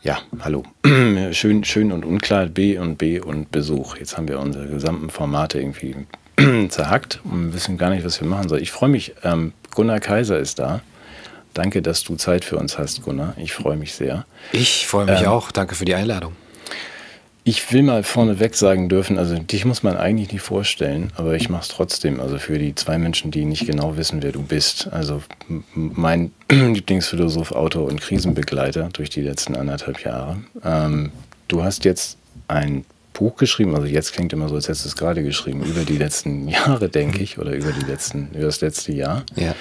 Ja, hallo. Schön und unklar, B und B und Besuch. Jetzt haben wir unsere gesamten Formate irgendwie zerhackt und wissen gar nicht, was wir machen sollen. Ich freue mich, Gunnar Kaiser ist da. Danke, dass du Zeit für uns hast, Gunnar. Ich freue mich sehr. Ich freue mich auch. Danke für die Einladung. Ich will mal vorneweg sagen dürfen, also dich muss man eigentlich nicht vorstellen, aber ich mache es trotzdem. Also für die zwei Menschen, die nicht genau wissen, wer du bist. Also mein Lieblingsphilosoph, Autor und Krisenbegleiter durch die letzten 1,5 Jahre. Du hast jetzt ein Buch geschrieben, also jetzt klingt immer so, als hättest du es gerade geschrieben, über die letzten Jahre, denke ich, oder über das letzte Jahr. Ja.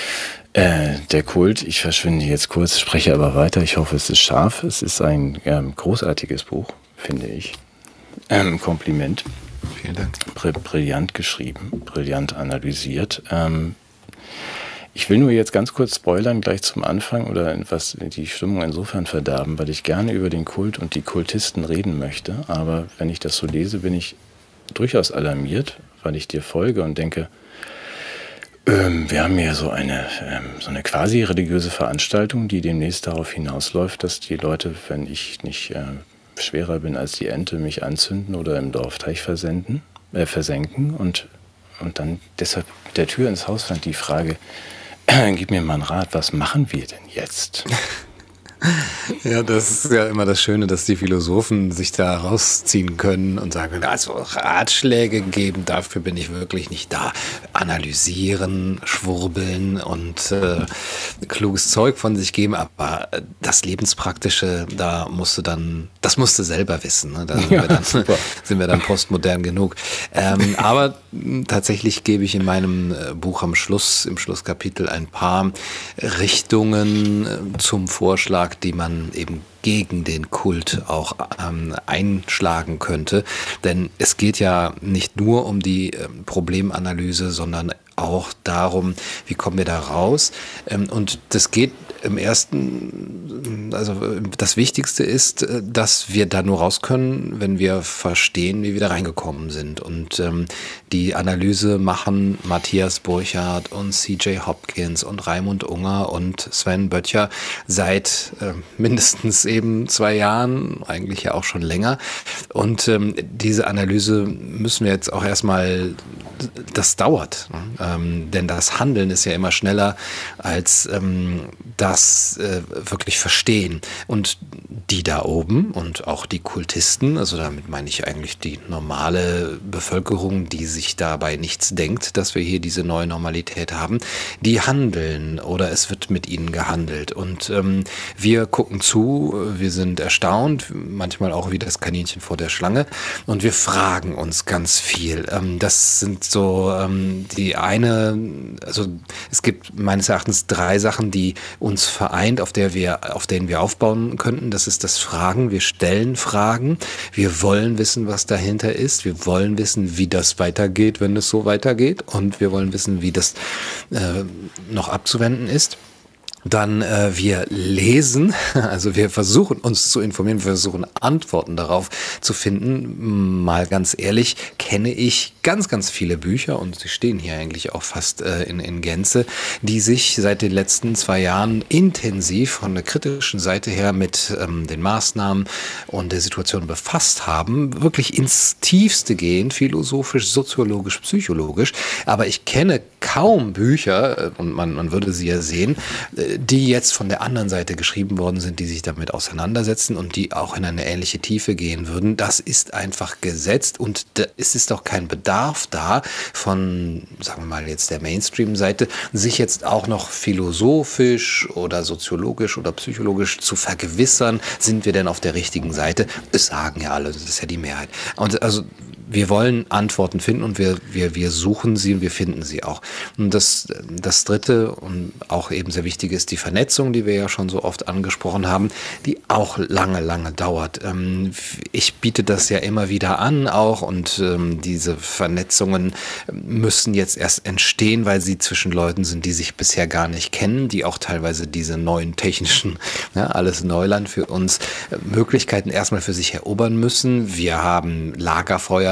Der Kult, ich verschwinde jetzt kurz, spreche aber weiter. Ich hoffe, es ist scharf. Es ist ein großartiges Buch, finde ich. Kompliment. Vielen Dank. Brillant geschrieben, brillant analysiert. Ich will nur jetzt ganz kurz spoilern, gleich zum Anfang oder etwas die Stimmung insofern verderben, weil ich gerne über den Kult und die Kultisten reden möchte. Aber wenn ich das so lese, bin ich durchaus alarmiert, weil ich dir folge und denke, wir haben hier so eine quasi religiöse Veranstaltung, die demnächst darauf hinausläuft, dass die Leute, wenn ich nicht schwerer bin als die Ente, mich anzünden oder im Dorfteich versenken und dann deshalb mit der Tür ins Haus fand die Frage, gib mir mal einen Rat, was machen wir denn jetzt? Ja, das ist ja immer das Schöne, dass die Philosophen sich da rausziehen können und sagen können, also Ratschläge geben, dafür bin ich wirklich nicht da. Analysieren, schwurbeln und kluges Zeug von sich geben, aber das Lebenspraktische, das musst du selber wissen. Ne? Da sind wir dann postmodern genug. Aber tatsächlich gebe ich in meinem Buch im Schlusskapitel ein paar Richtungen zum Vorschlag, die man eben gegen den Kult auch einschlagen könnte. Denn es geht ja nicht nur um die Problemanalyse, sondern auch darum, wie kommen wir da raus. Und das geht im ersten, also das Wichtigste ist, dass wir da nur raus können, wenn wir verstehen, wie wir da reingekommen sind. Und die Analyse machen Matthias Burchardt und C.J. Hopkins und Raimund Unger und Sven Böttcher seit mindestens eben 2 Jahren, eigentlich ja auch schon länger. Und diese Analyse müssen wir jetzt auch erstmal, das dauert. Denn das Handeln ist ja immer schneller als das wirklich Verstehen. Und die da oben und auch die Kultisten, also damit meine ich eigentlich die normale Bevölkerung, die sich dabei nichts denkt, dass wir hier diese neue Normalität haben, die handeln oder es wird mit ihnen gehandelt. Und wir gucken zu, wir sind erstaunt, manchmal auch wie das Kaninchen vor der Schlange und wir fragen uns ganz viel. Das sind so also es gibt meines Erachtens 3 Sachen, die uns vereint, auf denen wir aufbauen könnten. Das ist das Fragen. Wir stellen Fragen. Wir wollen wissen, was dahinter ist. Wir wollen wissen, wie das weitergeht, wenn es so weitergeht. Und wir wollen wissen, wie das noch abzuwenden ist. Dann wir lesen, also wir versuchen uns zu informieren, wir versuchen Antworten darauf zu finden. Mal ganz ehrlich, kenne ich ganz, ganz viele Bücher und sie stehen hier eigentlich auch fast in Gänze, die sich seit den letzten 2 Jahren intensiv von der kritischen Seite her mit den Maßnahmen und der Situation befasst haben, wirklich ins Tiefste gehen, philosophisch, soziologisch, psychologisch. Aber ich kenne kaum Bücher, und man würde sie ja sehen, die jetzt von der anderen Seite geschrieben worden sind, die sich damit auseinandersetzen und die auch in eine ähnliche Tiefe gehen würden. Das ist einfach gesetzt und es ist auch kein Bedarf da von, sagen wir mal jetzt der Mainstream-Seite, sich jetzt auch noch philosophisch oder soziologisch oder psychologisch zu vergewissern, sind wir denn auf der richtigen Seite? Das sagen ja alle, das ist ja die Mehrheit. Und also wir wollen Antworten finden und wir suchen sie und wir finden sie auch. Und das Dritte und auch eben sehr wichtige ist die Vernetzung, die wir ja schon so oft angesprochen haben, die auch lange, lange dauert. Ich biete das ja immer wieder an auch und diese Vernetzungen müssen jetzt erst entstehen, weil sie zwischen Leuten sind, die sich bisher gar nicht kennen, die auch teilweise diese neuen technischen, alles Neuland für uns, Möglichkeiten erstmal für sich erobern müssen. Wir haben Lagerfeuer,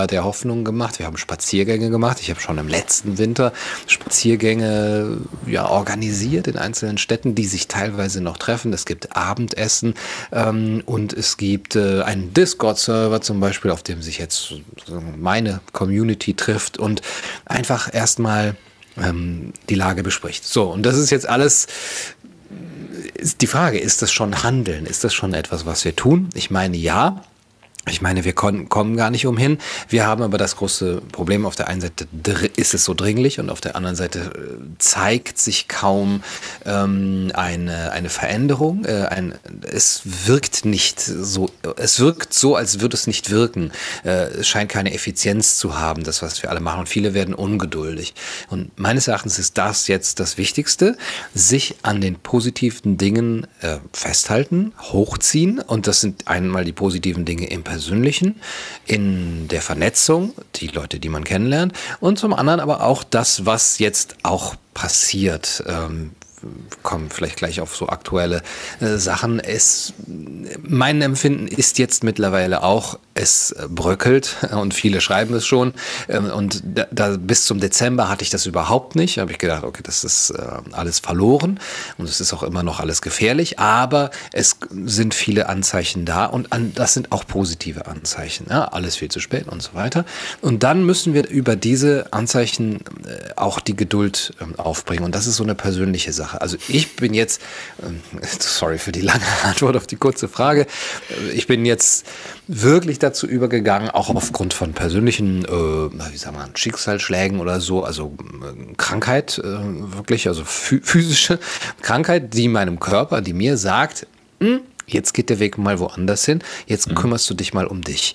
der Hoffnung gemacht. Wir haben Spaziergänge gemacht. Ich habe schon im letzten Winter Spaziergänge organisiert in einzelnen Städten, die sich teilweise noch treffen. Es gibt Abendessen und es gibt einen Discord-Server zum Beispiel, auf dem sich jetzt meine Community trifft und einfach erstmal die Lage bespricht. So, und das ist jetzt alles. Die Frage, ist das schon Handeln? Ist das schon etwas, was wir tun? Ich meine, ja. Ich meine, wir kommen gar nicht umhin. Wir haben aber das große Problem, auf der einen Seite ist es so dringlich und auf der anderen Seite zeigt sich kaum eine Veränderung. Es wirkt so, als würde es nicht wirken. Es scheint keine Effizienz zu haben, das, was wir alle machen. Und viele werden ungeduldig. Und meines Erachtens ist das jetzt das Wichtigste, sich an den positiven Dingen festhalten, hochziehen. Und das sind einmal die positiven Dinge im Persönlichen, in der Vernetzung, die Leute, die man kennenlernt, und zum anderen aber auch das, was jetzt auch passiert. Kommen vielleicht gleich auf so aktuelle Sachen. Mein Empfinden ist jetzt mittlerweile auch, es bröckelt und viele schreiben es schon. Und da bis zum Dezember hatte ich das überhaupt nicht. Da habe ich gedacht, okay, das ist alles verloren und es ist auch immer noch alles gefährlich. Aber es sind viele Anzeichen da und das sind auch positive Anzeichen. Ja, alles viel zu spät und so weiter. Und dann müssen wir über diese Anzeichen auch die Geduld aufbringen. Und das ist so eine persönliche Sache. Also ich bin jetzt, sorry für die lange Antwort auf die kurze Frage, ich bin jetzt wirklich dazu übergegangen, auch aufgrund von persönlichen, Schicksalsschlägen oder so, also Krankheit, wirklich, also physische Krankheit, die meinem Körper, die mir sagt, jetzt geht der Weg mal woanders hin, jetzt kümmerst du dich mal um dich.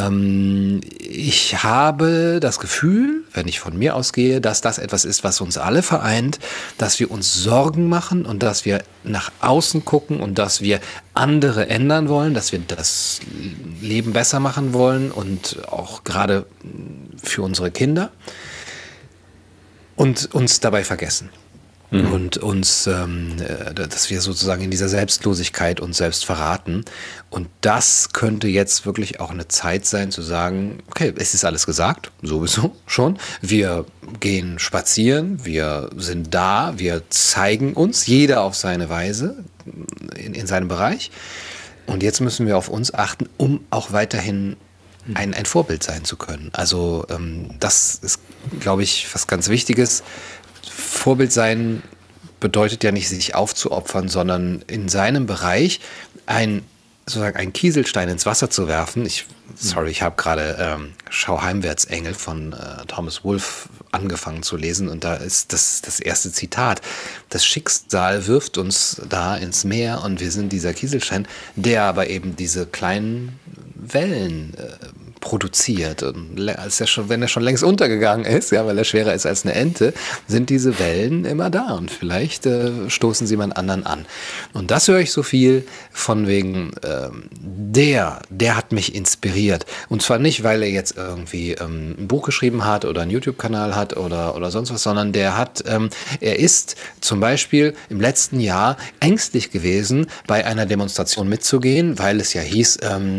Ich habe das Gefühl, wenn ich von mir ausgehe, dass das etwas ist, was uns alle vereint, dass wir uns Sorgen machen und dass wir nach außen gucken und dass wir andere ändern wollen, dass wir das Leben besser machen wollen und auch gerade für unsere Kinder und uns dabei vergessen. Und uns, dass wir sozusagen in dieser Selbstlosigkeit uns selbst verraten. Und das könnte jetzt wirklich auch eine Zeit sein, zu sagen, okay, es ist alles gesagt, sowieso schon. Wir gehen spazieren, wir sind da, wir zeigen uns, jeder auf seine Weise, in seinem Bereich. Und jetzt müssen wir auf uns achten, um auch weiterhin ein Vorbild sein zu können. Also das ist, glaube ich, was ganz Wichtiges. Vorbild sein bedeutet ja nicht, sich aufzuopfern, sondern in seinem Bereich einen Kieselstein ins Wasser zu werfen. Ich habe gerade Schau heimwärts, Engel von Thomas Wolfe angefangen zu lesen und da ist das erste Zitat. Das Schicksal wirft uns da ins Meer und wir sind dieser Kieselstein, der aber eben diese kleinen Wellen produziert. Und wenn er schon längst untergegangen ist, ja, weil er schwerer ist als eine Ente, sind diese Wellen immer da und vielleicht stoßen sie mal anderen an. Und das höre ich so viel von wegen, der hat mich inspiriert. Und zwar nicht, weil er jetzt irgendwie ein Buch geschrieben hat oder einen YouTube-Kanal hat oder sonst was, sondern er ist zum Beispiel im letzten Jahr ängstlich gewesen, bei einer Demonstration mitzugehen, weil es ja hieß,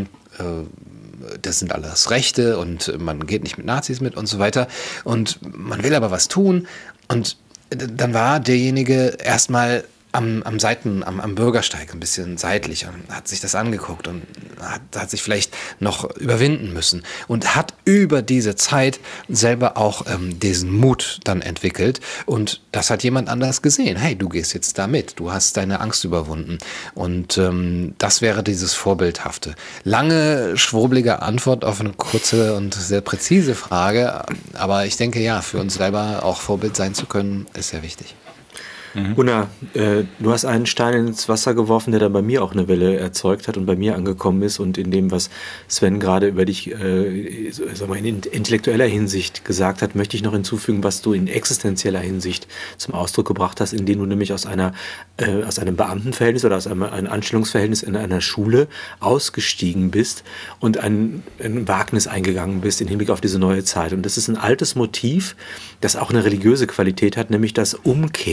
das sind alles Rechte und man geht nicht mit Nazis mit und so weiter. Und man will aber was tun. Und dann war derjenige erstmal am Bürgersteig ein bisschen seitlich und hat sich das angeguckt und hat sich vielleicht noch überwinden müssen und hat über diese Zeit selber auch diesen Mut dann entwickelt und das hat jemand anders gesehen. Hey, du gehst jetzt da mit, du hast deine Angst überwunden und das wäre dieses Vorbildhafte. Lange, schwurblige Antwort auf eine kurze und sehr präzise Frage, aber ich denke ja, für uns selber auch Vorbild sein zu können, ist sehr wichtig. Gunnar, du hast einen Stein ins Wasser geworfen, der dann bei mir auch eine Welle erzeugt hat und bei mir angekommen ist und in dem, was Sven gerade über dich in intellektueller Hinsicht gesagt hat, möchte ich noch hinzufügen, was du in existenzieller Hinsicht zum Ausdruck gebracht hast, indem du nämlich aus einem Beamtenverhältnis oder aus einem Anstellungsverhältnis in einer Schule ausgestiegen bist und ein Wagnis eingegangen bist im Hinblick auf diese neue Zeit. Und das ist ein altes Motiv, das auch eine religiöse Qualität hat, nämlich das Umkehr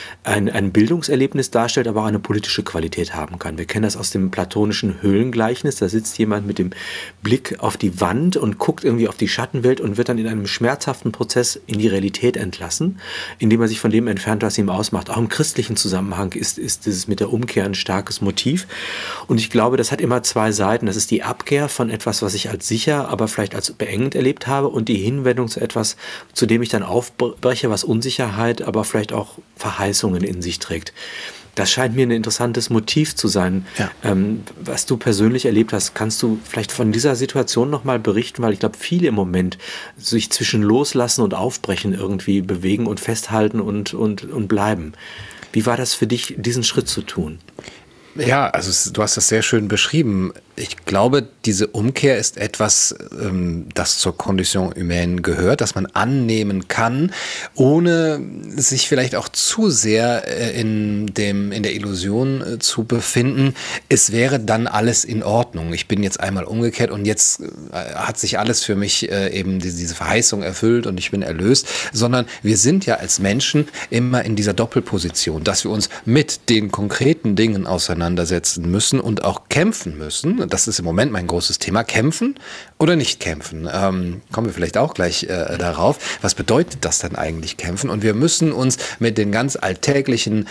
ein Bildungserlebnis darstellt, aber auch eine politische Qualität haben kann. Wir kennen das aus dem platonischen Höhlengleichnis. Da sitzt jemand mit dem Blick auf die Wand und guckt irgendwie auf die Schattenwelt und wird dann in einem schmerzhaften Prozess in die Realität entlassen, indem er sich von dem entfernt, was ihm ausmacht. Auch im christlichen Zusammenhang ist dieses mit der Umkehr ein starkes Motiv. Und ich glaube, das hat immer zwei Seiten. Das ist die Abkehr von etwas, was ich als sicher, aber vielleicht als beengend erlebt habe, und die Hinwendung zu etwas, zu dem ich dann aufbreche, was Unsicherheit, aber vielleicht auch Verheißungen in sich trägt. Das scheint mir ein interessantes Motiv zu sein. Ja. Was du persönlich erlebt hast, kannst du vielleicht von dieser Situation nochmal berichten, weil ich glaube, viele im Moment sich zwischen Loslassen und Aufbrechen irgendwie bewegen und festhalten und bleiben. Wie war das für dich, diesen Schritt zu tun? Ja, also du hast das sehr schön beschrieben. Ich glaube, diese Umkehr ist etwas, das zur Condition humaine gehört, das man annehmen kann, ohne sich vielleicht auch zu sehr in der Illusion zu befinden, es wäre dann alles in Ordnung. Ich bin jetzt einmal umgekehrt und jetzt hat sich alles für mich eben diese Verheißung erfüllt und ich bin erlöst, sondern wir sind ja als Menschen immer in dieser Doppelposition, dass wir uns mit den konkreten Dingen auseinandersetzen müssen und auch kämpfen müssen. Das ist im Moment mein großes Thema. Kämpfen oder nicht kämpfen? Kommen wir vielleicht auch gleich darauf. Was bedeutet das dann eigentlich, kämpfen? Und wir müssen uns mit den ganz alltäglichen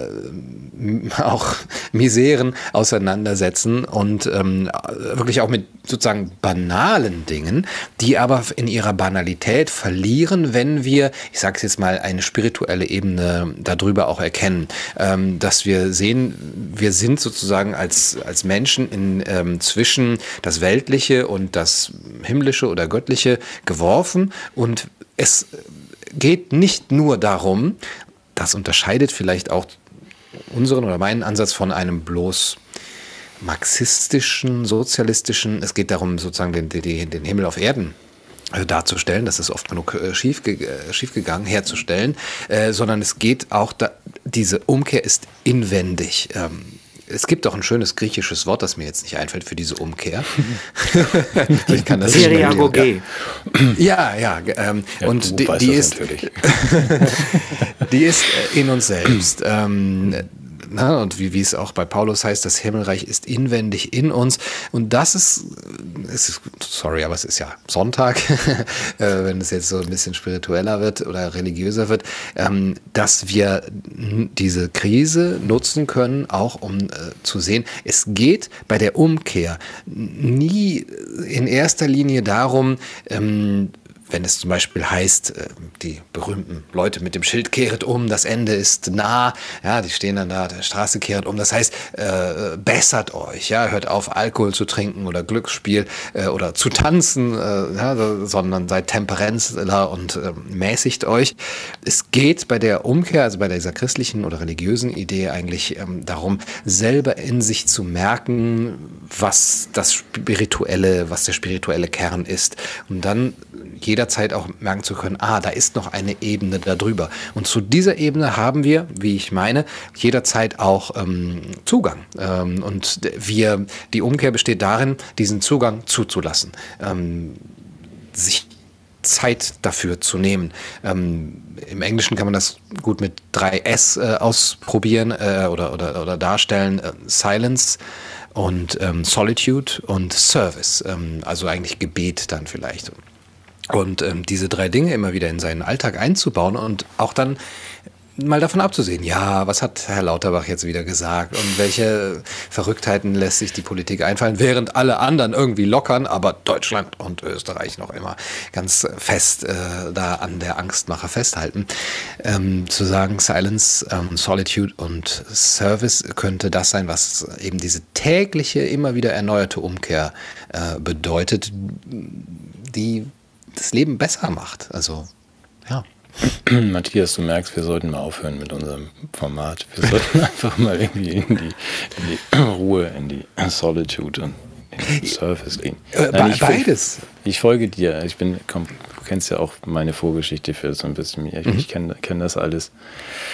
auch Miseren auseinandersetzen und wirklich auch mit sozusagen banalen Dingen, die aber in ihrer Banalität verlieren, wenn wir, ich sage es jetzt mal, eine spirituelle Ebene darüber auch erkennen. Dass wir sehen, wir sind sozusagen als Menschen zwischen das Weltliche und das Himmlische oder Göttliche geworfen, und es geht nicht nur darum, das unterscheidet vielleicht auch unseren oder meinen Ansatz von einem bloß marxistischen, sozialistischen, es geht darum, sozusagen den Himmel auf Erden darzustellen, das ist oft genug schief gegangen, herzustellen, sondern es geht auch, diese Umkehr ist inwendig. Es gibt auch ein schönes griechisches Wort, das mir jetzt nicht einfällt für diese Umkehr. Ich kann das Seriagoge. Ja. Und die ist die ist in uns selbst. Und wie es auch bei Paulus heißt, das Himmelreich ist inwendig in uns. Und das ist sorry, aber es ist ja Sonntag, wenn es jetzt so ein bisschen spiritueller wird oder religiöser wird, dass wir diese Krise nutzen können, auch um zu sehen, es geht bei der Umkehr nie in erster Linie darum, wenn es zum Beispiel heißt, die berühmten Leute mit dem Schild, kehret um, das Ende ist nah, ja, die stehen dann da, der Straße kehret um, das heißt, bessert euch, ja, hört auf, Alkohol zu trinken oder Glücksspiel oder zu tanzen, sondern seid Temperenzler und mäßigt euch. Es geht bei der Umkehr, also bei dieser christlichen oder religiösen Idee eigentlich darum, selber in sich zu merken, was der spirituelle Kern ist, und dann jederzeit auch merken zu können, da ist noch eine Ebene darüber. Und zu dieser Ebene haben wir, wie ich meine, jederzeit auch Zugang. Und die Umkehr besteht darin, diesen Zugang zuzulassen, sich Zeit dafür zu nehmen. Im Englischen kann man das gut mit 3 S ausprobieren oder darstellen. Silence und Solitude und Service. Also eigentlich Gebet dann vielleicht. Und diese 3 Dinge immer wieder in seinen Alltag einzubauen und auch dann mal davon abzusehen, ja, was hat Herr Lauterbach jetzt wieder gesagt und welche Verrücktheiten lässt sich die Politik einfallen, während alle anderen irgendwie lockern, aber Deutschland und Österreich noch immer ganz fest da an der Angstmache festhalten. Zu sagen, Silence, Solitude und Service könnte das sein, was eben diese tägliche, immer wieder erneuerte Umkehr bedeutet, die das Leben besser macht. Also, ja. Matthias, du merkst, wir sollten mal aufhören mit unserem Format. Wir sollten einfach mal irgendwie in die Ruhe, in die Solitude und in den Service gehen. Beides. Ich folge dir. Du kennst ja auch meine Vorgeschichte für so ein bisschen. Ich kenn das alles.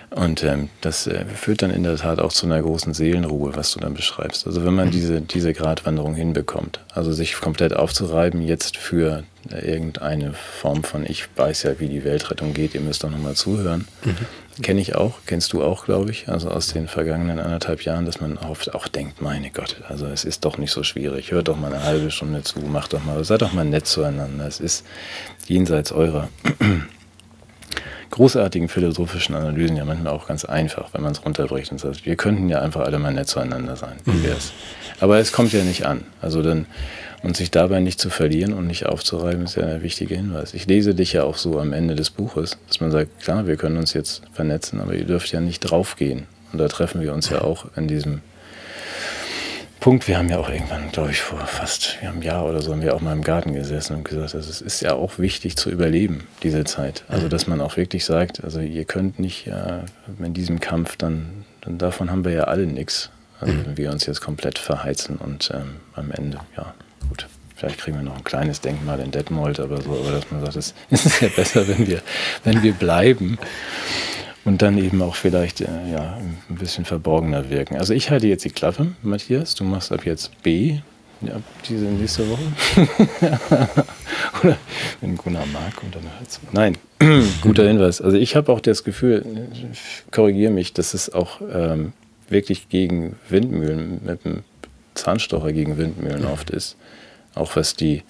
Und das führt dann in der Tat auch zu einer großen Seelenruhe, was du dann beschreibst. Also wenn man diese Gratwanderung hinbekommt, also sich komplett aufzureiben jetzt für irgendeine Form von, ich weiß ja, wie die Weltrettung geht, ihr müsst doch nochmal zuhören. Kenne ich auch, kennst du auch, glaube ich, also aus den vergangenen 1,5 Jahren, dass man oft auch denkt, meine Gott, also es ist doch nicht so schwierig, hört doch mal eine halbe Stunde zu, macht doch mal, seid doch mal nett zueinander, es ist jenseits eurer großartigen philosophischen Analysen ja manchmal auch ganz einfach, wenn man es runterbricht und sagt, wir könnten ja einfach alle mal nett zueinander sein, wie wär's? Aber es kommt ja nicht an, also dann, und sich dabei nicht zu verlieren und nicht aufzureiben, ist ja ein wichtiger Hinweis. Ich lese dich ja auch so am Ende des Buches, dass man sagt, klar, wir können uns jetzt vernetzen, aber ihr dürft ja nicht draufgehen. Und da treffen wir uns ja auch an diesem Punkt. Wir haben ja auch irgendwann, glaube ich, vor fast einem Jahr oder so, haben wir auch mal im Garten gesessen und gesagt, also es ist ja auch wichtig zu überleben, diese Zeit. Also dass man auch wirklich sagt, also ihr könnt nicht in diesem Kampf, dann davon haben wir ja alle nichts. Also wenn wir uns jetzt komplett verheizen und am Ende, ja, gut, vielleicht kriegen wir noch ein kleines Denkmal in Detmold, aber dass man sagt, es ist ja besser, wenn wir bleiben und dann eben auch vielleicht ein bisschen verborgener wirken. Also ich halte jetzt die Klappe, Matthias, du machst ab jetzt B, ab diese nächste Woche. Oder wenn Gunnar mag und dann hört es. Nein, guter Hinweis. Also ich habe auch das Gefühl, korrigiere mich, dass es auch wirklich gegen Windmühlen, mit dem Zahnstocher gegen Windmühlen oft ist. Auch was die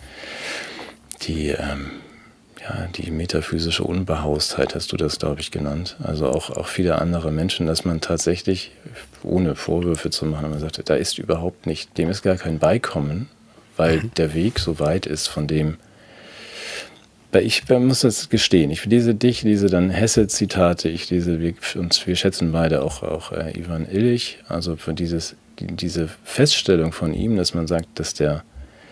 metaphysische Unbehaustheit, hast du das, glaube ich, genannt. Also auch viele andere Menschen, dass man tatsächlich, ohne Vorwürfe zu machen, man sagt, da ist überhaupt nicht, dem ist gar kein Beikommen, weil der Weg so weit ist von dem, weil ich muss das gestehen, ich lese dann Hesse-Zitate, wir schätzen beide auch Ivan Illich, also für diese Feststellung von ihm, dass man sagt, dass der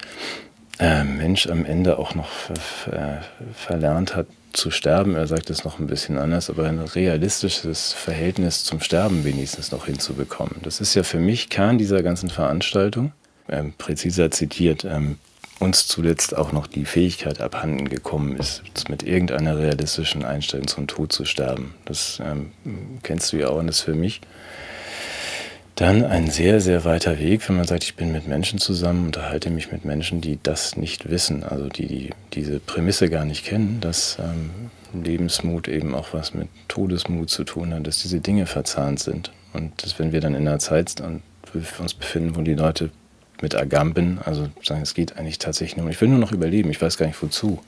Mensch am Ende auch noch verlernt hat zu sterben. Er sagt es noch ein bisschen anders, aber ein realistisches Verhältnis zum Sterben wenigstens noch hinzubekommen. Das ist ja für mich Kern dieser ganzen Veranstaltung. Präziser zitiert, uns zuletzt auch noch die Fähigkeit abhanden gekommen ist, mit irgendeiner realistischen Einstellung zum Tod zu sterben. Das kennst du ja auch und das ist für mich dann ein sehr, sehr weiter Weg, wenn man sagt, ich bin mit Menschen zusammen, unterhalte mich mit Menschen, die das nicht wissen, also die diese Prämisse gar nicht kennen, dass Lebensmut eben auch was mit Todesmut zu tun hat, dass diese Dinge verzahnt sind. Und dass, wenn wir dann in einer Zeit uns befinden, wo die Leute mit Agamben, also sagen, es geht eigentlich tatsächlich nur, ich will nur noch überleben, ich weiß gar nicht wozu.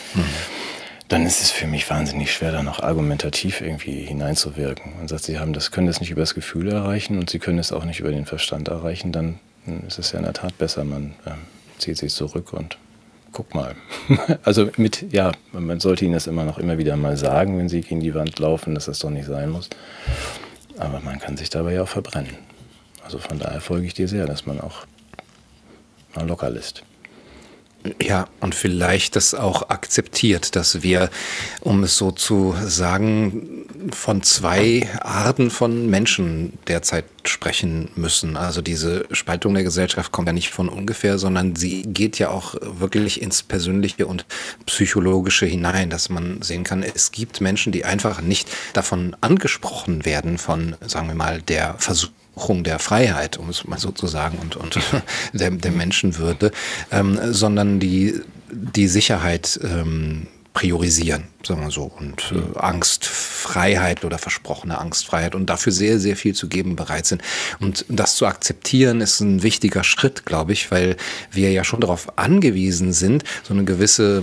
Dann ist es für mich wahnsinnig schwer, da noch argumentativ irgendwie hineinzuwirken. Man sagt, können das nicht über das Gefühl erreichen und sie können es auch nicht über den Verstand erreichen, dann ist es ja in der Tat besser, man zieht sich zurück und guck mal. Also man sollte ihnen das immer wieder mal sagen, wenn sie gegen die Wand laufen, dass das doch nicht sein muss. Aber man kann sich dabei ja auch verbrennen. Also von daher folge ich dir sehr, dass man auch mal locker lässt. Ja, und vielleicht das auch akzeptiert, dass wir, um es so zu sagen, von zwei Arten von Menschen derzeit sprechen müssen. Also diese Spaltung der Gesellschaft kommt ja nicht von ungefähr, sondern sie geht ja auch wirklich ins Persönliche und Psychologische hinein, dass man sehen kann, es gibt Menschen, die einfach nicht davon angesprochen werden, von, sagen wir mal, der Versuchung der Freiheit, um es mal so zu sagen, und der Menschenwürde, sondern die Sicherheit priorisieren, sagen wir so, und Angstfreiheit oder versprochene Angstfreiheit und dafür sehr, sehr viel zu geben bereit sind. Und das zu akzeptieren ist ein wichtiger Schritt, glaube ich, weil wir ja schon darauf angewiesen sind, so eine gewisse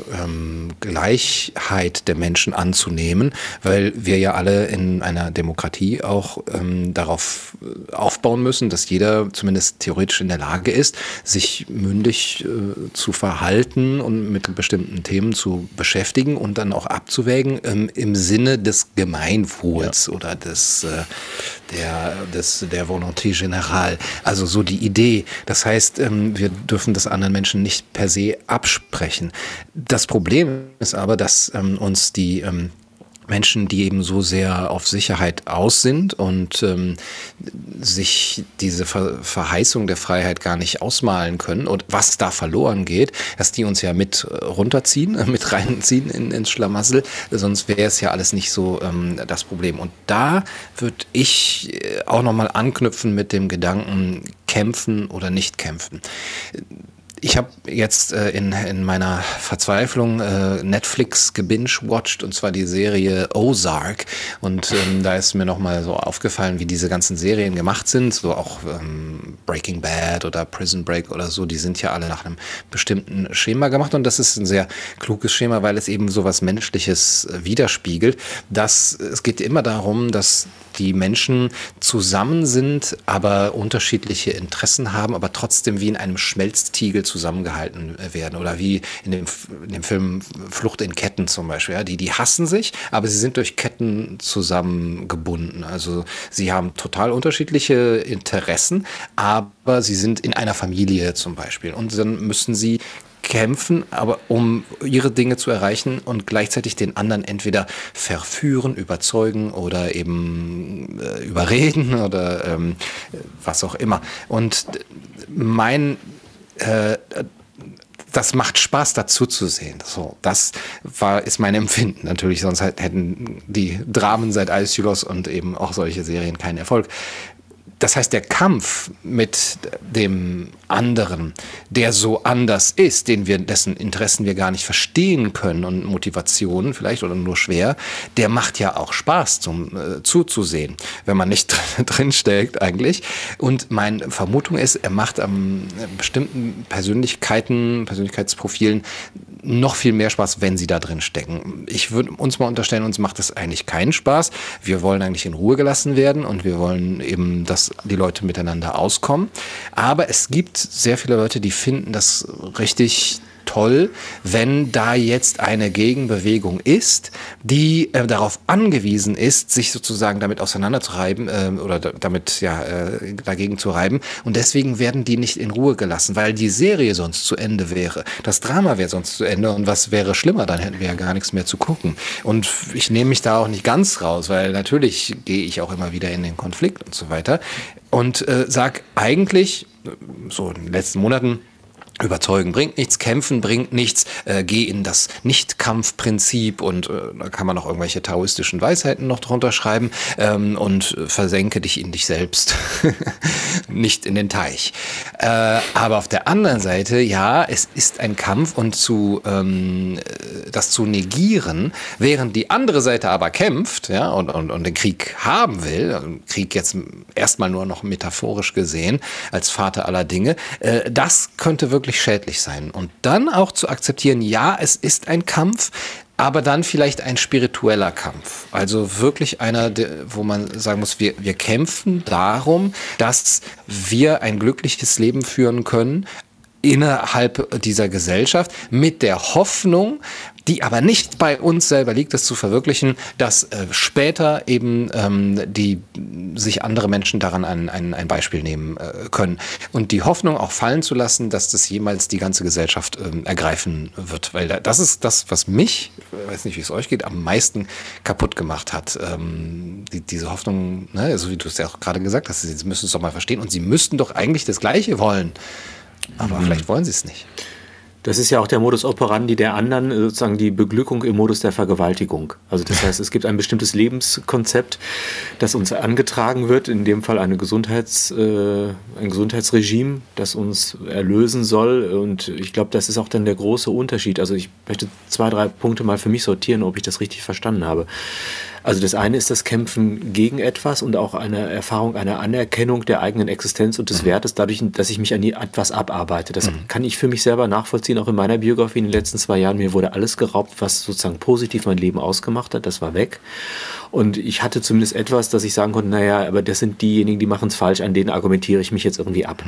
Gleichheit der Menschen anzunehmen, weil wir ja alle in einer Demokratie auch darauf aufbauen müssen, dass jeder zumindest theoretisch in der Lage ist, sich mündig zu verhalten und mit bestimmten Themen zu beschäftigen und dann auch abzuwägen im Sinne des Gemeinwohls oder der Volonté Générale. Also so die Idee. Das heißt, wir dürfen das anderen Menschen nicht per se absprechen. Das Problem ist aber, dass uns die Menschen, die eben so sehr auf Sicherheit aus sind und sich diese Verheißung der Freiheit gar nicht ausmalen können und was da verloren geht, dass die uns ja mit runterziehen, mit reinziehen ins Schlamassel, sonst wäre es ja alles nicht so das Problem. Und da würde ich auch nochmal anknüpfen mit dem Gedanken, kämpfen oder nicht kämpfen. Ich habe jetzt in meiner Verzweiflung Netflix gebingewatcht, und zwar die Serie Ozark, und da ist mir nochmal so aufgefallen, wie diese ganzen Serien gemacht sind, so auch Breaking Bad oder Prison Break oder so, die sind ja alle nach einem bestimmten Schema gemacht, und das ist ein sehr kluges Schema, weil es eben so was Menschliches widerspiegelt. Es geht immer darum, dass die Menschen zusammen sind, aber unterschiedliche Interessen haben, aber trotzdem wie in einem Schmelztiegel zusammengehalten werden. Oder wie in dem Film Flucht in Ketten zum Beispiel. Ja? Die hassen sich, aber sie sind durch Ketten zusammengebunden. Also sie haben total unterschiedliche Interessen, aber sie sind in einer Familie zum Beispiel. Und dann müssen sie kämpfen, aber um ihre Dinge zu erreichen und gleichzeitig den anderen entweder verführen, überzeugen oder eben überreden oder was auch immer. Und das macht Spaß, dazu zu sehen. So, das ist mein Empfinden. Natürlich, sonst hätten die Dramen seit Aeschylus und eben auch solche Serien keinen Erfolg. Das heißt, der Kampf mit dem anderen, der so anders ist, dessen Interessen wir gar nicht verstehen können und Motivationen vielleicht oder nur schwer, der macht ja auch Spaß zuzusehen, wenn man nicht drin steckt eigentlich. Und meine Vermutung ist, er macht an bestimmten Persönlichkeitsprofilen noch viel mehr Spaß, wenn sie da drin stecken. Ich würde uns mal unterstellen, uns macht das eigentlich keinen Spaß. Wir wollen eigentlich in Ruhe gelassen werden und wir wollen eben, dass die Leute miteinander auskommen. Aber es gibt sehr viele Leute, die finden das richtig toll, wenn da jetzt eine Gegenbewegung ist, die darauf angewiesen ist, sich sozusagen damit auseinanderzureiben oder damit dagegen zu reiben. Und deswegen werden die nicht in Ruhe gelassen, weil die Serie sonst zu Ende wäre. Das Drama wäre sonst zu Ende, und was wäre schlimmer? Dann hätten wir ja gar nichts mehr zu gucken. Und ich nehme mich da auch nicht ganz raus, weil natürlich gehe ich auch immer wieder in den Konflikt und so weiter und sag eigentlich so in den letzten Monaten: Überzeugen bringt nichts, kämpfen bringt nichts, geh in das Nicht-Kampf-Prinzip, und da kann man noch irgendwelche taoistischen Weisheiten noch drunter schreiben, und versenke dich in dich selbst, nicht in den Teich. Aber auf der anderen Seite, ja, es ist ein Kampf, und das zu negieren, während die andere Seite aber kämpft, ja, und den Krieg haben will, Krieg jetzt erstmal nur noch metaphorisch gesehen, als Vater aller Dinge, das könnte wirklich schädlich sein. Und dann auch zu akzeptieren, ja, es ist ein Kampf, aber dann vielleicht ein spiritueller Kampf. Also wirklich einer, wo man sagen muss, wir kämpfen darum, dass wir ein glückliches Leben führen können innerhalb dieser Gesellschaft, mit der Hoffnung, die aber nicht bei uns selber liegt, das zu verwirklichen, dass später eben sich andere Menschen daran ein Beispiel nehmen können. Und die Hoffnung auch fallen zu lassen, dass das jemals die ganze Gesellschaft ergreifen wird. Weil das ist das, was mich, ich weiß nicht, wie es euch geht, am meisten kaputt gemacht hat. Diese Hoffnung, ne, so wie du es ja auch gerade gesagt hast, sie müssen es doch mal verstehen, und sie müssten doch eigentlich das Gleiche wollen. Aber vielleicht wollen sie es nicht. Das ist ja auch der Modus operandi der anderen, sozusagen die Beglückung im Modus der Vergewaltigung. Also das heißt, es gibt ein bestimmtes Lebenskonzept, das uns angetragen wird, in dem Fall ein Gesundheitsregime, das uns erlösen soll. Und ich glaube, das ist auch dann der große Unterschied. Also ich möchte 2, 3 Punkte mal für mich sortieren, ob ich das richtig verstanden habe. Also das eine ist das Kämpfen gegen etwas und auch eine Erfahrung, eine Anerkennung der eigenen Existenz und des Wertes, dadurch, dass ich mich an etwas abarbeite. Das kann ich für mich selber nachvollziehen, auch in meiner Biografie in den letzten 2 Jahren. Mir wurde alles geraubt, was sozusagen positiv mein Leben ausgemacht hat. Das war weg. Und ich hatte zumindest etwas, dass ich sagen konnte, naja, aber das sind diejenigen, die machen es falsch, an denen argumentiere ich mich jetzt irgendwie ab.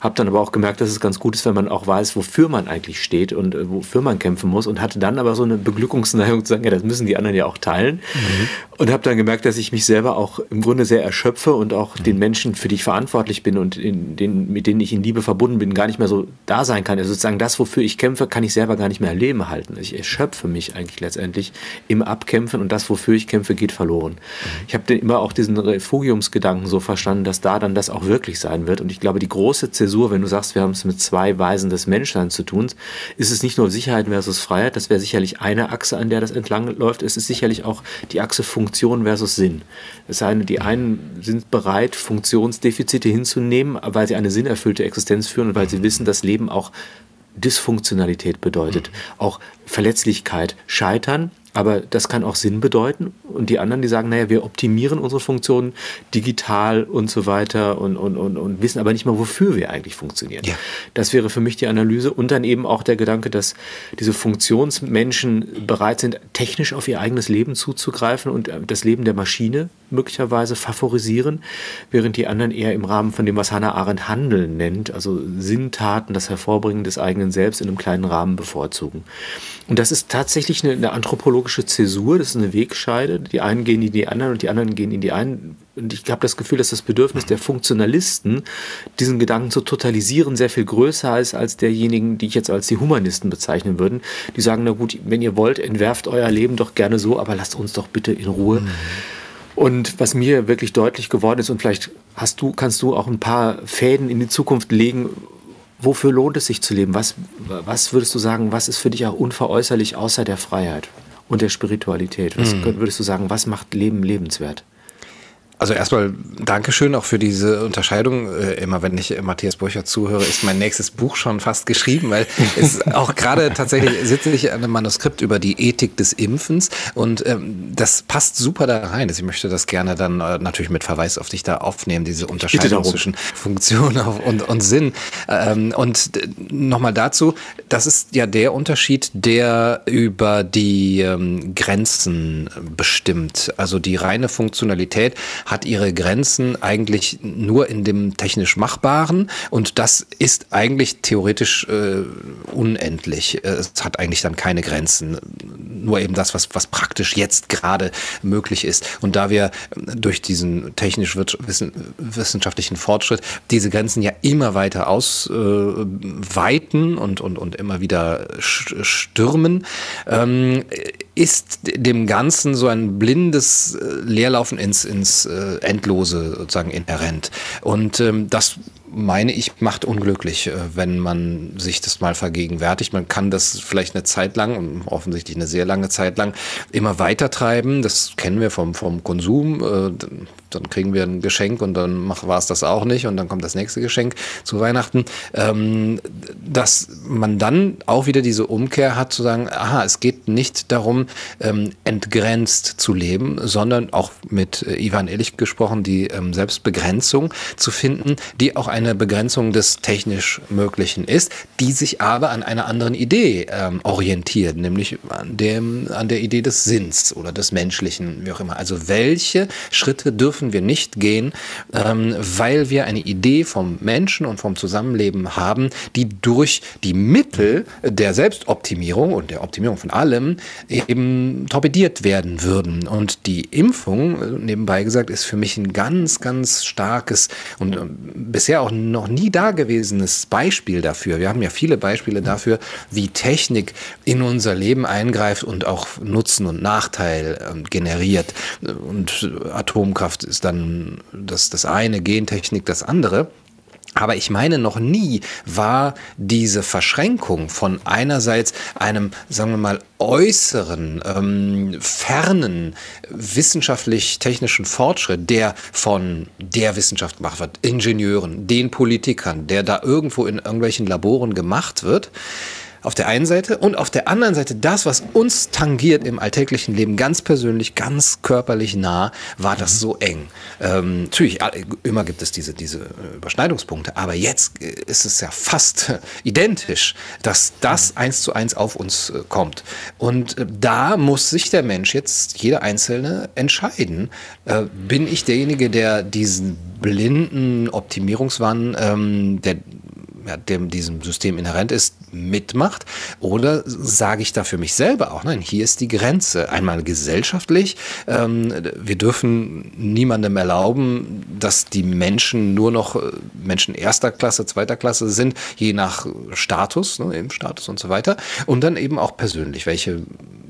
habe dann aber auch gemerkt, dass es ganz gut ist, wenn man auch weiß, wofür man eigentlich steht und wofür man kämpfen muss, und hatte dann aber so eine Beglückungsneigung zu sagen, ja, das müssen die anderen ja auch teilen. Und habe dann gemerkt, dass ich mich selber auch im Grunde sehr erschöpfe und auch den Menschen, für die ich verantwortlich bin und mit denen ich in Liebe verbunden bin, gar nicht mehr so da sein kann. Also sozusagen das, wofür ich kämpfe, kann ich selber gar nicht mehr am Leben halten. Ich erschöpfe mich eigentlich letztendlich im Abkämpfen, und das, wofür ich kämpfe, geht verloren. Ich habe immer auch diesen Refugiumsgedanken so verstanden, dass da dann das auch wirklich sein wird. Und ich glaube, die große Zäsur, wenn du sagst, wir haben es mit zwei Weisen des Menschseins zu tun, ist es nicht nur Sicherheit versus Freiheit, das wäre sicherlich eine Achse, an der das entlang läuft, es ist sicherlich auch die Achse Funktion versus Sinn. Das heißt, die einen sind bereit, Funktionsdefizite hinzunehmen, weil sie eine sinnerfüllte Existenz führen und weil sie wissen, dass Leben auch Dysfunktionalität bedeutet, auch Verletzlichkeit, Scheitern, aber das kann auch Sinn bedeuten. Und die anderen, die sagen, naja, wir optimieren unsere Funktionen digital und so weiter und wissen aber nicht mal, wofür wir eigentlich funktionieren. Ja. Das wäre für mich die Analyse. Und dann eben auch der Gedanke, dass diese Funktionsmenschen bereit sind, technisch auf ihr eigenes Leben zuzugreifen und das Leben der Maschine möglicherweise favorisieren, während die anderen eher im Rahmen von dem, was Hannah Arendt Handeln nennt, also Sinntaten, das Hervorbringen des eigenen Selbst in einem kleinen Rahmen bevorzugen. Und das ist tatsächlich eine anthropologische Zäsur, das ist eine Wegscheide. Die einen gehen in die anderen und die anderen gehen in die einen. Und ich habe das Gefühl, dass das Bedürfnis der Funktionalisten, diesen Gedanken zu totalisieren, sehr viel größer ist als derjenigen, die ich jetzt als die Humanisten bezeichnen würde. Die sagen, na gut, wenn ihr wollt, entwerft euer Leben doch gerne so, aber lasst uns doch bitte in Ruhe. Und was mir wirklich deutlich geworden ist, und vielleicht kannst du auch ein paar Fäden in die Zukunft legen, wofür lohnt es sich zu leben? Was würdest du sagen, was ist für dich auch unveräußerlich außer der Freiheit und der Spiritualität? Was würdest du sagen, was macht Leben lebenswert? Also erstmal Dankeschön auch für diese Unterscheidung. Immer wenn ich Matthias Burchardt zuhöre, ist mein nächstes Buch schon fast geschrieben, weil es auch gerade tatsächlich sitze ich an einem Manuskript über die Ethik des Impfens, und das passt super da rein. Ich möchte das gerne dann natürlich mit Verweis auf dich da aufnehmen, diese Unterscheidung zwischen Funktion und Sinn. Und nochmal dazu, das ist ja der Unterschied, der über die Grenzen bestimmt. Also die reine Funktionalität hat ihre Grenzen eigentlich nur in dem technisch Machbaren, und das ist eigentlich theoretisch unendlich. Es hat eigentlich dann keine Grenzen, nur eben das, was praktisch jetzt gerade möglich ist. Und da wir durch diesen technisch-wissenschaftlichen Fortschritt diese Grenzen ja immer weiter ausweiten und immer wieder stürmen, ist dem Ganzen so ein blindes Leerlaufen ins Endlose sozusagen inhärent. Und das, meine ich, macht unglücklich, wenn man sich das mal vergegenwärtigt. Man kann das vielleicht eine Zeit lang, offensichtlich eine sehr lange Zeit lang, immer weiter treiben. Das kennen wir vom Konsum. Dann kriegen wir ein Geschenk und dann war es das auch nicht und dann kommt das nächste Geschenk zu Weihnachten. Dass man dann auch wieder diese Umkehr hat, zu sagen, aha, es geht nicht darum, entgrenzt zu leben, sondern auch mit Ivan Illich gesprochen, die Selbstbegrenzung zu finden, die auch eine Begrenzung des technisch Möglichen ist, die sich aber an einer anderen Idee orientiert, nämlich an der Idee des Sinns oder des Menschlichen, wie auch immer. Also welche Schritte dürfen wir nicht gehen, weil wir eine Idee vom Menschen und vom Zusammenleben haben, die durch die Mittel der Selbstoptimierung und der Optimierung von allem eben torpediert werden würden. Und die Impfung, nebenbei gesagt, ist für mich ein ganz, ganz starkes und bisher auch noch nie dagewesenes Beispiel dafür. Wir haben ja viele Beispiele dafür, wie Technik in unser Leben eingreift und auch Nutzen und Nachteil generiert. Und Atomkraft ist dann das eine, Gentechnik das andere. Aber ich meine, noch nie war diese Verschränkung von einerseits einem, sagen wir mal, äußeren, fernen wissenschaftlich-technischen Fortschritt, der von der Wissenschaft gemacht wird, Ingenieuren, den Politikern, der da irgendwo in irgendwelchen Laboren gemacht wird, auf der einen Seite, und auf der anderen Seite das, was uns tangiert im alltäglichen Leben, ganz persönlich, ganz körperlich nah, war das so eng. Natürlich, immer gibt es diese Überschneidungspunkte, aber jetzt ist es ja fast identisch, dass das 1:1 auf uns kommt. Und da muss sich der Mensch jetzt, jeder Einzelne, entscheiden. Bin ich derjenige, der diesen blinden Optimierungswahn, der diesem System inhärent ist, mitmacht? Oder sage ich da für mich selber auch, nein, hier ist die Grenze. Einmal gesellschaftlich, wir dürfen niemandem erlauben, dass die Menschen nur noch Menschen erster Klasse, zweiter Klasse sind, je nach Status, eben Status und so weiter. Und dann eben auch persönlich, welche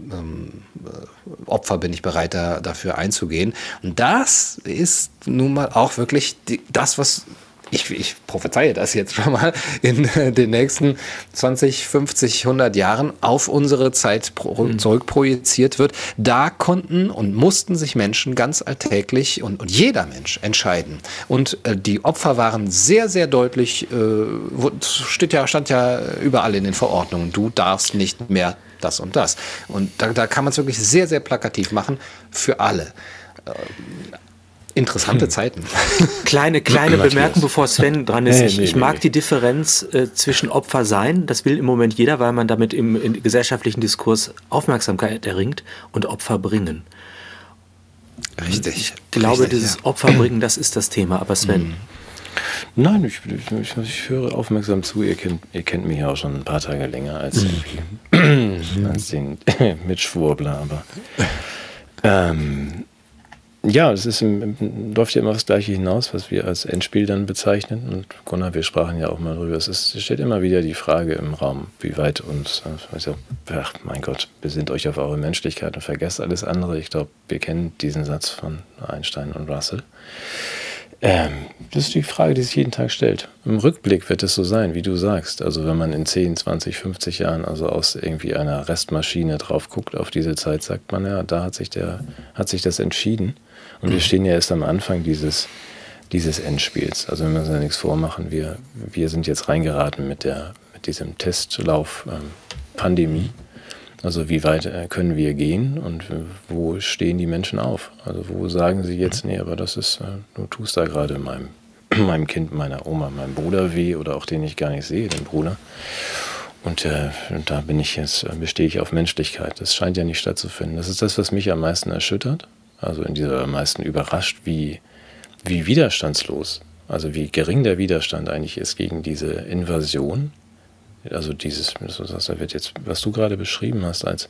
Opfer bin ich bereit, dafür einzugehen. Und das ist nun mal auch wirklich das, was ich prophezeie das jetzt schon mal, in den nächsten 20, 50, 100 Jahren auf unsere Zeit zurückprojiziert wird. Da konnten und mussten sich Menschen ganz alltäglich und jeder Mensch entscheiden. Und die Opfer waren sehr, sehr deutlich, stand ja überall in den Verordnungen, du darfst nicht mehr das und das. Und da kann man es wirklich sehr, sehr plakativ machen für alle. Interessante Zeiten. Kleine Bemerkung, bevor Sven dran ist. Ich mag die Differenz zwischen Opfer sein, das will im Moment jeder, weil man damit im gesellschaftlichen Diskurs Aufmerksamkeit erringt, und Opfer bringen. Richtig. Ich glaube, dieses Opfer bringen, das ist das Thema. Aber Sven? Nein, ich höre aufmerksam zu. Ihr kennt mich ja auch schon ein paar Tage länger als den Mitschwurbler. Aber ja, es läuft ja immer das Gleiche hinaus, was wir als Endspiel dann bezeichnen. Und Gunnar, wir sprachen ja auch mal drüber. Es steht immer wieder die Frage im Raum, wie weit uns, ach mein Gott, besinnt euch auf eure Menschlichkeit und vergesst alles andere. Ich glaube, wir kennen diesen Satz von Einstein und Russell. Das ist die Frage, die sich jeden Tag stellt. Im Rückblick wird es so sein, wie du sagst. Also wenn man in 10, 20, 50 Jahren also aus irgendwie einer Restmaschine drauf guckt auf diese Zeit, sagt man, ja, da hat sich das entschieden. Und wir stehen ja erst am Anfang dieses Endspiels. Also wenn wir uns ja nichts vormachen, wir sind jetzt reingeraten mit diesem Testlauf Pandemie. Also wie weit können wir gehen und wo stehen die Menschen auf? Also wo sagen sie jetzt, nee, aber das ist, du tust da gerade meinem Kind, meiner Oma, meinem Bruder weh, oder auch den ich gar nicht sehe, den Bruder. Und da bestehe ich auf Menschlichkeit. Das scheint ja nicht stattzufinden. Das ist das, was mich am meisten erschüttert. Also am meisten überrascht, wie widerstandslos, also wie gering der Widerstand eigentlich ist gegen diese Invasion. Also da wird jetzt, was du gerade beschrieben hast, als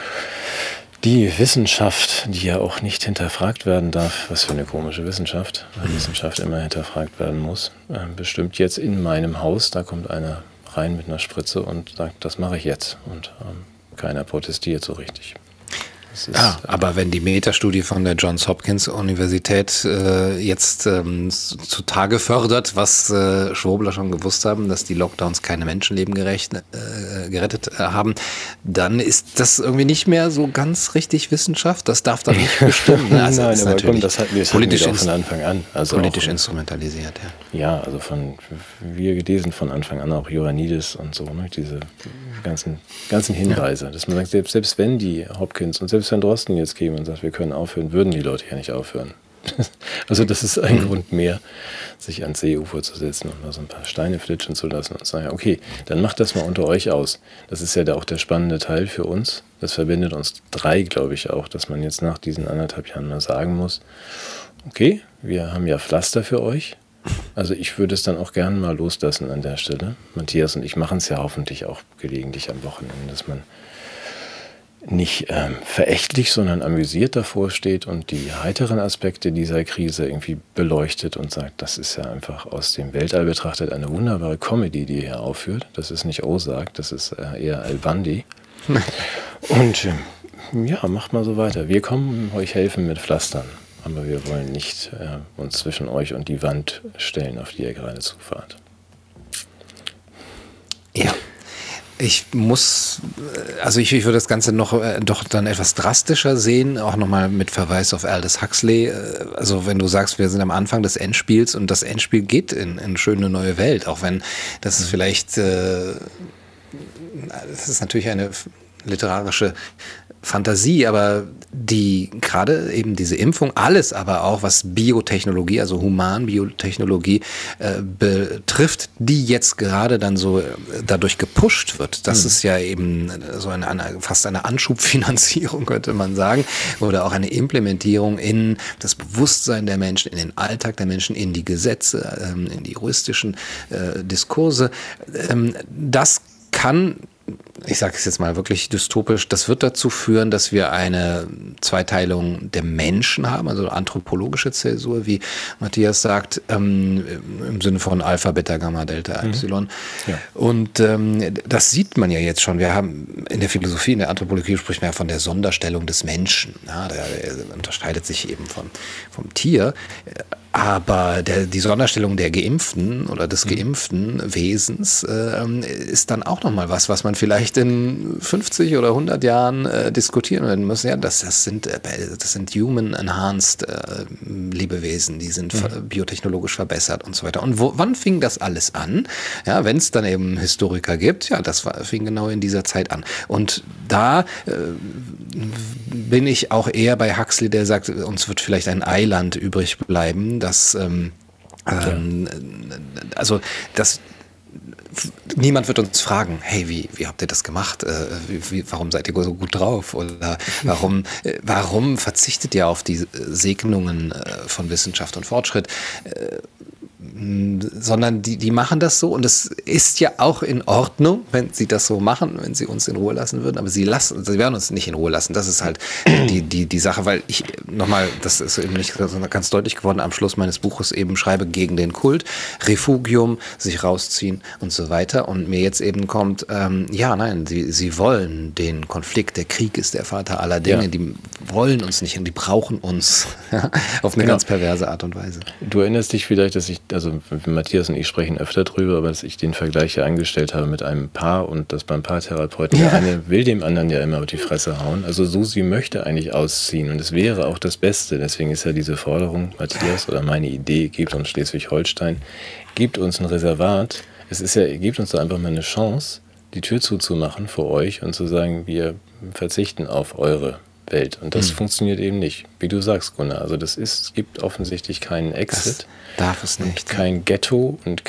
die Wissenschaft, die ja auch nicht hinterfragt werden darf, was für eine komische Wissenschaft, weil Wissenschaft immer hinterfragt werden muss, bestimmt jetzt in meinem Haus, da kommt einer rein mit einer Spritze und sagt, das mache ich jetzt. Und keiner protestiert so richtig. Aber wenn die Metastudie von der Johns Hopkins Universität jetzt zutage fördert, was Schwurbler schon gewusst haben, dass die Lockdowns keine Menschenleben gerettet haben, dann ist das irgendwie nicht mehr so ganz richtig Wissenschaft. Das darf dann nicht bestimmen. Ne? Also nein, aber komm, das hatten wir von Anfang an. Also politisch instrumentalisiert, ja. Ja, also wir gelesen von Anfang an auch Ioannidis und so, ne? Diese ganzen Hinweise, dass man sagt, selbst wenn die Hopkins und selbst wenn Drosten jetzt käme und sagt, wir können aufhören, würden die Leute ja nicht aufhören. Also das ist ein Grund mehr, sich ans Seeufer zu setzen und mal so ein paar Steine flitschen zu lassen und zu sagen, okay, dann macht das mal unter euch aus. Das ist ja auch der spannende Teil für uns. Das verbindet uns drei, glaube ich auch, dass man jetzt nach diesen 1,5 Jahren mal sagen muss, okay, wir haben ja Pflaster für euch. Also ich würde es dann auch gerne mal loslassen an der Stelle. Matthias und ich machen es ja hoffentlich auch gelegentlich am Wochenende, dass man nicht verächtlich, sondern amüsiert davor steht und die heiteren Aspekte dieser Krise irgendwie beleuchtet und sagt, das ist ja einfach aus dem Weltall betrachtet eine wunderbare Comedy, die ihr hier aufführt. Das ist nicht Ozark, das ist eher Al Bundy. Und ja, macht mal so weiter. Wir kommen euch helfen mit Pflastern, aber wir wollen nicht uns zwischen euch und die Wand stellen, auf die ihr gerade zufahrt. Ja. Ich würde das Ganze noch doch dann etwas drastischer sehen, auch nochmal mit Verweis auf Aldous Huxley. Also wenn du sagst, wir sind am Anfang des Endspiels und das Endspiel geht in eine schöne neue Welt, auch wenn das ist vielleicht, das ist natürlich eine literarische Fantasie, aber gerade eben diese Impfung, alles aber auch, was Biotechnologie, also Humanbiotechnologie betrifft, die jetzt gerade dann so dadurch gepusht wird. Das ist ja eben so fast eine Anschubfinanzierung, könnte man sagen, oder auch eine Implementierung in das Bewusstsein der Menschen, in den Alltag der Menschen, in die Gesetze, in die juristischen Diskurse. Das kann, ich sage es jetzt mal wirklich dystopisch, das wird dazu führen, dass wir eine Zweiteilung der Menschen haben, also anthropologische Zäsur, wie Matthias sagt, im Sinne von Alpha, Beta, Gamma, Delta, Epsilon. Ja. Und das sieht man ja jetzt schon. Wir haben in der Philosophie, in der Anthropologie spricht man ja von der Sonderstellung des Menschen. Ja, der unterscheidet sich eben vom Tier. Aber die Sonderstellung der Geimpften oder des geimpften Wesens ist dann auch nochmal was man vielleicht in 50 oder 100 Jahren diskutieren werden muss. Ja, das sind human-enhanced Lebewesen, die sind biotechnologisch verbessert und so weiter. Und wann fing das alles an? Ja, wenn es dann eben Historiker gibt, ja, fing genau in dieser Zeit an. Und da bin ich auch eher bei Huxley, der sagt, uns wird vielleicht ein Eiland übrig bleiben, niemand wird uns fragen, hey, wie habt ihr das gemacht? Warum seid ihr so gut drauf? Oder warum verzichtet ihr auf die Segnungen von Wissenschaft und Fortschritt? Sondern die machen das so, und es ist ja auch in Ordnung, wenn sie das so machen, wenn sie uns in Ruhe lassen würden, aber sie werden uns nicht in Ruhe lassen. Das ist halt die Sache, weil das ist eben nicht ganz deutlich geworden, am Schluss meines Buches eben schreibe gegen den Kult, Refugium, sich rausziehen und so weiter, und mir jetzt eben kommt, sie wollen den Konflikt, der Krieg ist der Vater aller Dinge, die wollen uns nicht und die brauchen uns auf eine ganz perverse Art und Weise. Du erinnerst dich vielleicht, dass Matthias und ich sprechen öfter drüber, aber dass ich den Vergleich ja angestellt habe mit einem Paar, und dass beim Paartherapeuten der eine will dem anderen ja immer auf die Fresse hauen. Also Susi möchte eigentlich ausziehen, und es wäre auch das Beste. Deswegen ist ja diese Forderung, Matthias, oder meine Idee, gebt uns Schleswig-Holstein, gebt uns ein Reservat. Gebt uns da einfach mal eine Chance, die Tür zuzumachen vor euch und zu sagen, wir verzichten auf eure Welt. Und das funktioniert eben nicht. Wie du sagst, Gunnar, also es gibt offensichtlich keinen Exit. Das darf es nicht. Kein Ghetto und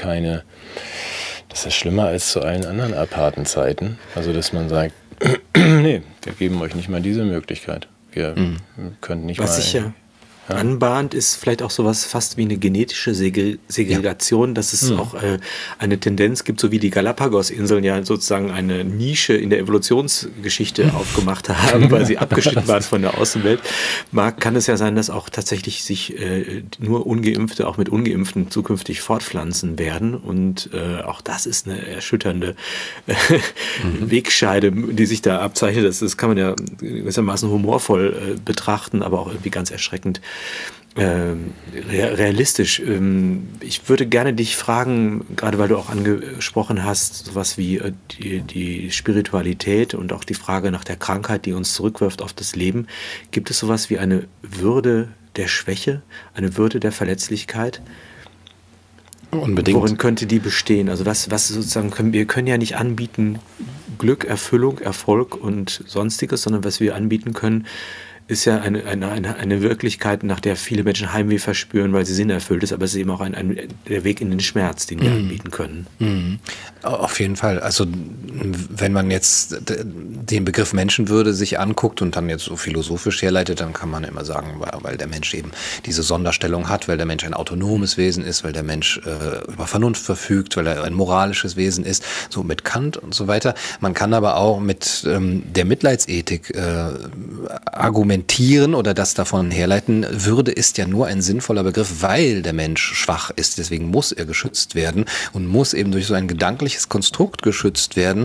das ist schlimmer als zu allen anderen aparten Zeiten. Also, dass man sagt, nee, wir geben euch nicht mal diese Möglichkeit. Wir können nicht Was sicher anbahnt, ist vielleicht auch sowas fast wie eine genetische Segregation, dass es auch eine Tendenz gibt, so wie die Galapagos-Inseln ja sozusagen eine Nische in der Evolutionsgeschichte aufgemacht haben, weil sie abgeschnitten waren von der Außenwelt. Kann es ja sein, dass auch tatsächlich sich nur Ungeimpfte auch mit Ungeimpften zukünftig fortpflanzen werden, und auch das ist eine erschütternde Wegscheide, die sich da abzeichnet. Das kann man ja gewissermaßen humorvoll betrachten, aber auch irgendwie ganz erschreckend realistisch. Ich würde gerne dich fragen, gerade weil du auch angesprochen hast, sowas wie die Spiritualität und auch die Frage nach der Krankheit, die uns zurückwirft auf das Leben. Gibt es sowas wie eine Würde der Schwäche, eine Würde der Verletzlichkeit? Unbedingt. Worin könnte die bestehen? Also was sozusagen wir können ja nicht anbieten Glück, Erfüllung, Erfolg und Sonstiges, sondern was wir anbieten können, ist ja eine Wirklichkeit, nach der viele Menschen Heimweh verspüren, weil sie sinnerfüllt ist, aber es ist eben auch der Weg in den Schmerz, den wir anbieten können. Auf jeden Fall. Also wenn man jetzt den Begriff Menschenwürde sich anguckt und dann jetzt so philosophisch herleitet, dann kann man immer sagen, weil der Mensch eben diese Sonderstellung hat, weil der Mensch ein autonomes Wesen ist, weil der Mensch über Vernunft verfügt, weil er ein moralisches Wesen ist, so mit Kant und so weiter. Man kann aber auch mit der Mitleidsethik argumentieren oder das davon herleiten. Würde ist ja nur ein sinnvoller Begriff, weil der Mensch schwach ist. Deswegen muss er geschützt werden und muss eben durch so ein gedankliches Konstrukt geschützt werden,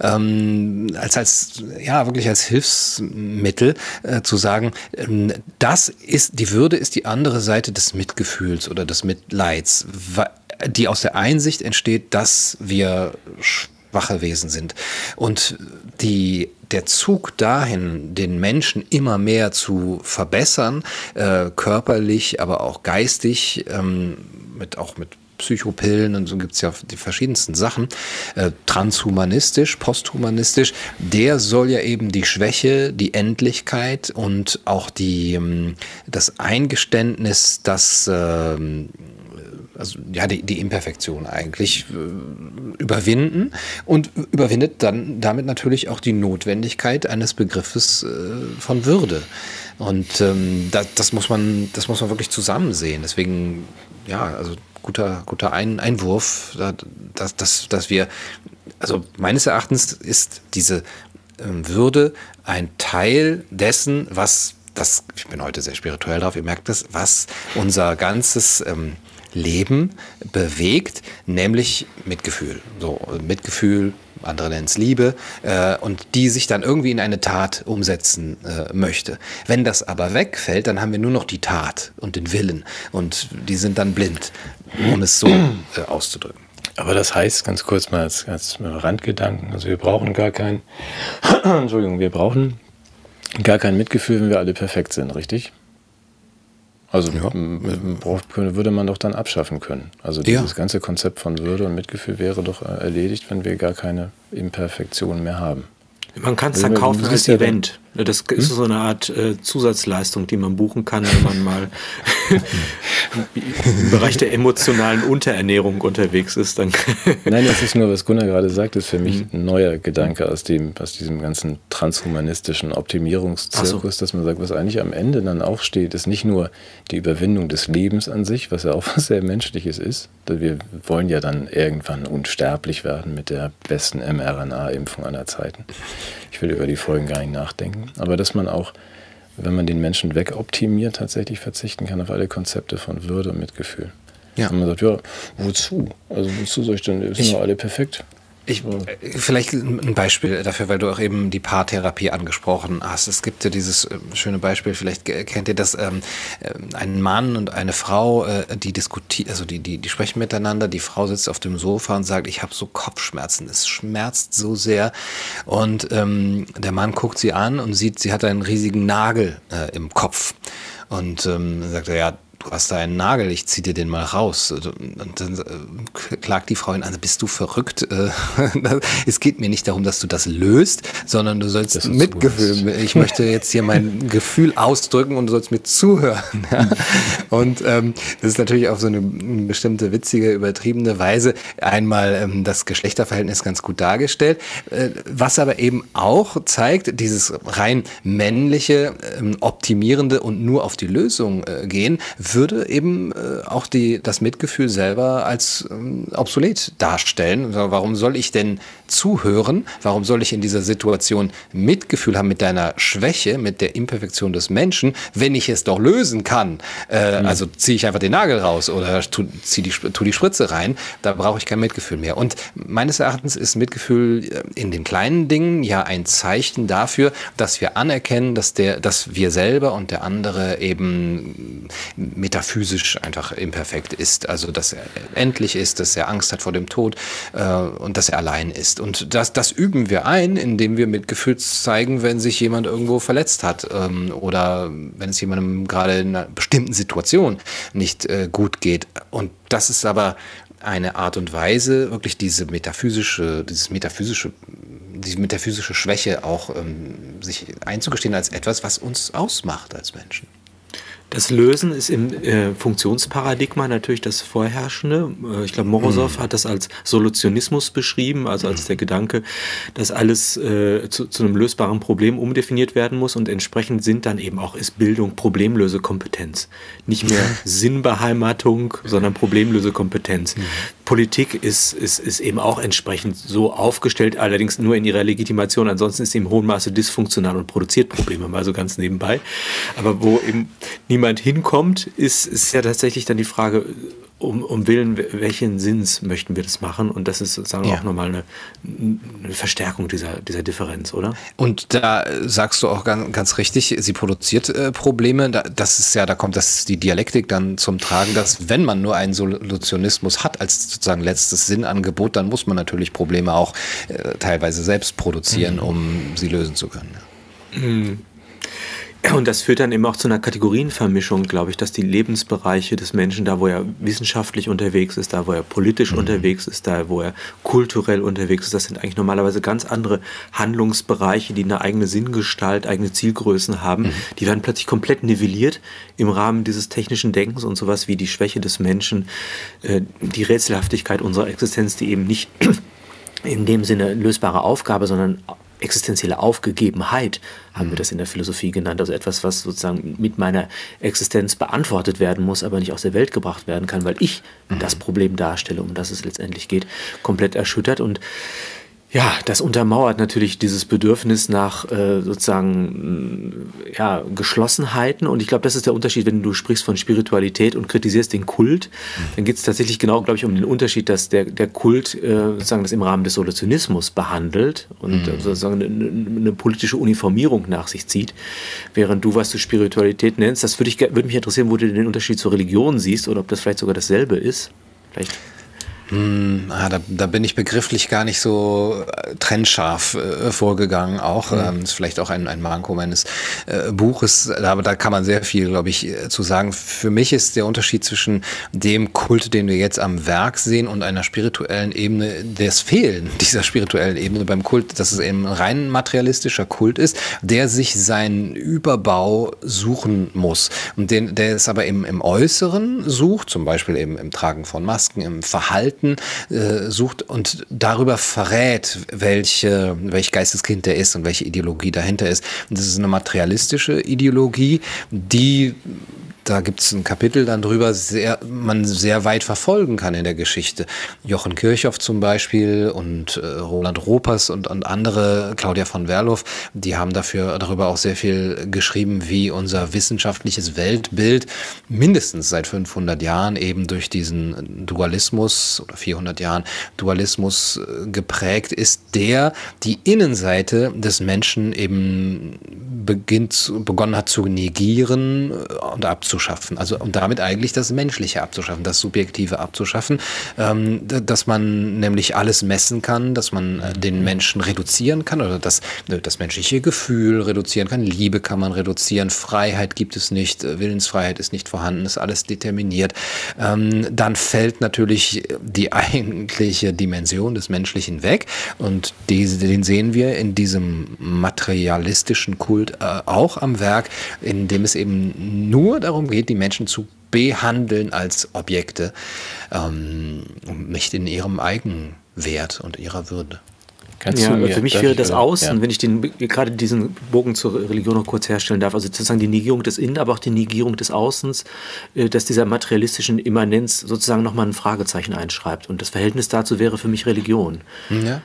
wirklich als Hilfsmittel zu sagen, die Würde ist die andere Seite des Mitgefühls oder des Mitleids, die aus der Einsicht entsteht, dass wir schwache Wesen sind. Und der Zug dahin, den Menschen immer mehr zu verbessern, körperlich, aber auch geistig, mit Psychopillen und so gibt es ja die verschiedensten Sachen. Transhumanistisch, posthumanistisch, der soll ja eben die Schwäche, die Endlichkeit und auch das Eingeständnis, dass die Imperfektion eigentlich überwinden und überwindet dann damit natürlich auch die Notwendigkeit eines Begriffes von Würde. Und das muss man wirklich zusammen sehen. Deswegen, also guter Einwurf, dass wir, also meines Erachtens ist diese Würde ein Teil dessen, ich bin heute sehr spirituell drauf, ihr merkt das, was unser ganzes Leben bewegt, nämlich Mitgefühl. So, Mitgefühl, andere nennen es Liebe, und die sich dann irgendwie in eine Tat umsetzen möchte. Wenn das aber wegfällt, dann haben wir nur noch die Tat und den Willen und die sind dann blind, um es so auszudrücken. Aber das heißt, ganz kurz mal als Randgedanken, also wir brauchen gar kein Mitgefühl, wenn wir alle perfekt sind, richtig? Also würde man doch dann abschaffen können. Also dieses ganze Konzept von Würde und Mitgefühl wäre doch erledigt, wenn wir gar keine Imperfektion mehr haben. Man kann es dann kaufen als Event. Das ist so eine Art Zusatzleistung, die man buchen kann, wenn man mal im Bereich der emotionalen Unterernährung unterwegs ist. Dann Nein, das ist nur, was Gunnar gerade sagt, ist für mich ein neuer Gedanke aus diesem ganzen transhumanistischen Optimierungszirkus, dass man sagt, was eigentlich am Ende dann auch steht, ist nicht nur die Überwindung des Lebens an sich, was ja auch was sehr Menschliches ist. Wir wollen ja dann irgendwann unsterblich werden mit der besten mRNA-Impfung aller Zeiten. Ich will über die Folgen gar nicht nachdenken. Aber dass man auch, wenn man den Menschen wegoptimiert, tatsächlich verzichten kann auf alle Konzepte von Würde und Mitgefühl. Ja. Und man sagt, wozu? Also wozu soll ich denn, sind doch alle perfekt? Vielleicht ein Beispiel dafür, weil du auch eben die Paartherapie angesprochen hast. Es gibt ja dieses schöne Beispiel, vielleicht kennt ihr das, ein Mann und eine Frau, die diskutieren, also die sprechen miteinander, die Frau sitzt auf dem Sofa und sagt, ich habe so Kopfschmerzen, es schmerzt so sehr. Und der Mann guckt sie an und sieht, sie hat einen riesigen Nagel im Kopf. Und sagt er, ja, du hast da einen Nagel, ich zieh dir den mal raus. Und dann klagt die Frau ihn an, bist du verrückt? Es geht mir nicht darum, dass du das löst, sondern du sollst Mitgefühl. Ich möchte jetzt hier mein Gefühl ausdrücken und du sollst mir zuhören. Und das ist natürlich auf so eine bestimmte witzige, übertriebene Weise einmal das Geschlechterverhältnis ganz gut dargestellt. Was aber eben auch zeigt, dieses rein männliche, optimierende und nur auf die Lösung gehen, würde eben auch das Mitgefühl selber als obsolet darstellen. Warum soll ich denn zuhören? Warum soll ich in dieser Situation Mitgefühl haben mit deiner Schwäche, mit der Imperfektion des Menschen, wenn ich es doch lösen kann? Also ziehe ich einfach den Nagel raus oder tu die Spritze rein. Da brauche ich kein Mitgefühl mehr. Und meines Erachtens ist Mitgefühl in den kleinen Dingen ja ein Zeichen dafür, dass wir anerkennen, dass wir selber und der andere eben metaphysisch einfach imperfekt ist. Also, dass er endlich ist, dass er Angst hat vor dem Tod und dass er allein ist. Und das üben wir ein, indem wir Mitgefühl zeigen, wenn sich jemand irgendwo verletzt hat oder wenn es jemandem gerade in einer bestimmten Situation nicht gut geht. Und das ist aber eine Art und Weise, wirklich diese metaphysische Schwäche auch sich einzugestehen als etwas, was uns ausmacht als Menschen. Das Lösen ist im Funktionsparadigma natürlich das Vorherrschende. Ich glaube, Morosow hat das als Solutionismus beschrieben, also als der Gedanke, dass alles zu einem lösbaren Problem umdefiniert werden muss und entsprechend ist Bildung Problemlösekompetenz. Nicht mehr Sinnbeheimatung, sondern Problemlösekompetenz. Politik ist eben auch entsprechend so aufgestellt, allerdings nur in ihrer Legitimation. Ansonsten ist sie im hohen Maße dysfunktional und produziert Probleme, mal so ganz nebenbei. Aber wo eben niemand hinkommt, ist ja tatsächlich dann die Frage, um Willen welchen Sinns möchten wir das machen? Und das ist sozusagen auch nochmal eine Verstärkung dieser Differenz, oder? Und da sagst du auch ganz richtig, sie produziert Probleme. Da kommt die Dialektik dann zum Tragen, dass wenn man nur einen Solutionismus hat als sozusagen letztes Sinnangebot, dann muss man natürlich Probleme auch teilweise selbst produzieren, um sie lösen zu können. Und das führt dann eben auch zu einer Kategorienvermischung, glaube ich, dass die Lebensbereiche des Menschen, da wo er wissenschaftlich unterwegs ist, da wo er politisch unterwegs ist, da wo er kulturell unterwegs ist, das sind eigentlich normalerweise ganz andere Handlungsbereiche, die eine eigene Sinngestalt, eigene Zielgrößen haben. Die werden plötzlich komplett nivelliert im Rahmen dieses technischen Denkens und sowas wie die Schwäche des Menschen, die Rätselhaftigkeit unserer Existenz, die eben nicht in dem Sinne lösbare Aufgabe, sondern existenzielle Aufgegebenheit, haben wir das in der Philosophie genannt. Also etwas, was sozusagen mit meiner Existenz beantwortet werden muss, aber nicht aus der Welt gebracht werden kann, weil ich das Problem darstelle, um das es letztendlich geht, komplett erschüttert. Und ja, das untermauert natürlich dieses Bedürfnis nach sozusagen Geschlossenheiten. Und ich glaube, das ist der Unterschied, wenn du sprichst von Spiritualität und kritisierst den Kult. Dann geht es tatsächlich genau, glaube ich, um den Unterschied, dass der Kult sozusagen das im Rahmen des Solutionismus behandelt und sozusagen eine politische Uniformierung nach sich zieht. Während du, was du Spiritualität nennst, das würde mich interessieren, wo du den Unterschied zur Religion siehst oder ob das vielleicht sogar dasselbe ist. Vielleicht. Da bin ich begrifflich gar nicht so trennscharf vorgegangen. Auch ist vielleicht auch ein Manko meines Buches, aber da kann man sehr viel, glaube ich, zu sagen. Für mich ist der Unterschied zwischen dem Kult, den wir jetzt am Werk sehen, und einer spirituellen Ebene, das Fehlen dieser spirituellen Ebene beim Kult, dass es eben ein rein materialistischer Kult ist, der sich seinen Überbau suchen muss. Und der es aber eben im Äußeren sucht, zum Beispiel eben im Tragen von Masken, im Verhalten sucht und darüber verrät, welch Geisteskind der ist und welche Ideologie dahinter ist. Und das ist eine materialistische Ideologie, die, da gibt es ein Kapitel dann drüber, man sehr weit verfolgen kann in der Geschichte. Jochen Kirchhoff zum Beispiel und Roland Ropers und andere, Claudia von Werlow, die haben darüber auch sehr viel geschrieben, wie unser wissenschaftliches Weltbild mindestens seit 500 Jahren eben durch diesen Dualismus oder 400 Jahren Dualismus geprägt ist, der die Innenseite des Menschen eben begonnen hat zu negieren und abzuschaffen. Also und damit eigentlich das Menschliche abzuschaffen, das Subjektive abzuschaffen, dass man nämlich alles messen kann, dass man den Menschen reduzieren kann oder das menschliche Gefühl reduzieren kann, Liebe kann man reduzieren, Freiheit gibt es nicht, Willensfreiheit ist nicht vorhanden, ist alles determiniert. Dann fällt natürlich die eigentliche Dimension des Menschlichen weg und den sehen wir in diesem materialistischen Kult auch am Werk, in dem es eben nur darum geht, die Menschen zu behandeln als Objekte, nicht in ihrem Eigenwert und ihrer Würde. Für mich wäre das Außen, wenn ich gerade diesen Bogen zur Religion noch kurz herstellen darf, also sozusagen die Negierung des Innen, aber auch die Negierung des Außens, dass dieser materialistischen Immanenz sozusagen nochmal ein Fragezeichen einschreibt. Und das Verhältnis dazu wäre für mich Religion. Ja.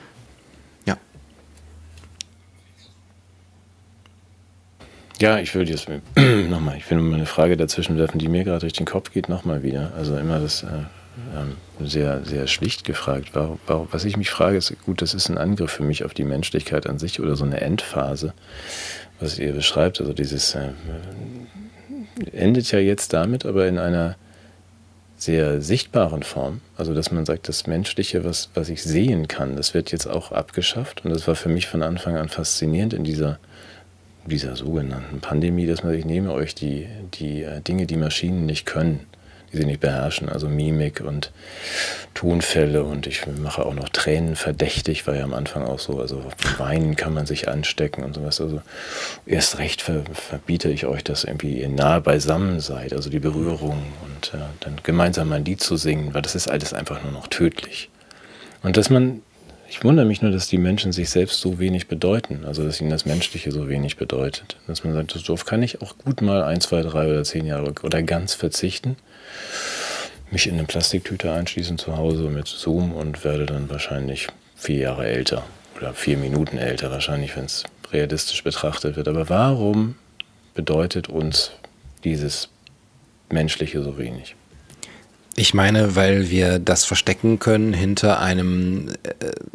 Ja, ich will jetzt nochmal, ich will mal eine Frage dazwischen werfen, die mir gerade durch den Kopf geht, nochmal wieder. Also immer das sehr, sehr schlicht gefragt. Was ich mich frage, ist, gut, das ist ein Angriff für mich auf die Menschlichkeit an sich oder so eine Endphase, was ihr beschreibt. Also dieses endet ja jetzt damit, aber in einer sehr sichtbaren Form. Also dass man sagt, das Menschliche, was ich sehen kann, das wird jetzt auch abgeschafft. Und das war für mich von Anfang an faszinierend in dieser sogenannten Pandemie, dass man, ich nehme euch die Dinge, die Maschinen nicht können, die sie nicht beherrschen, also Mimik und Tonfälle, und ich mache auch noch Tränen verdächtig, war ja am Anfang auch so, also weinen kann man sich anstecken und sowas, also erst recht verbiete ich euch, dass irgendwie ihr nahe beisammen seid, also die Berührung und dann gemeinsam ein Lied zu singen, weil das ist alles einfach nur noch tödlich. Und ich wundere mich nur, dass die Menschen sich selbst so wenig bedeuten, also dass ihnen das Menschliche so wenig bedeutet. Dass man sagt, darauf kann ich auch gut mal 1, 2, 3 oder 10 Jahre oder ganz verzichten, mich in eine Plastiktüte einschließen zu Hause mit Zoom und werde dann wahrscheinlich 4 Jahre älter oder 4 Minuten älter wahrscheinlich, wenn es realistisch betrachtet wird. Aber warum bedeutet uns dieses Menschliche so wenig? Ich meine, weil wir das verstecken können hinter einem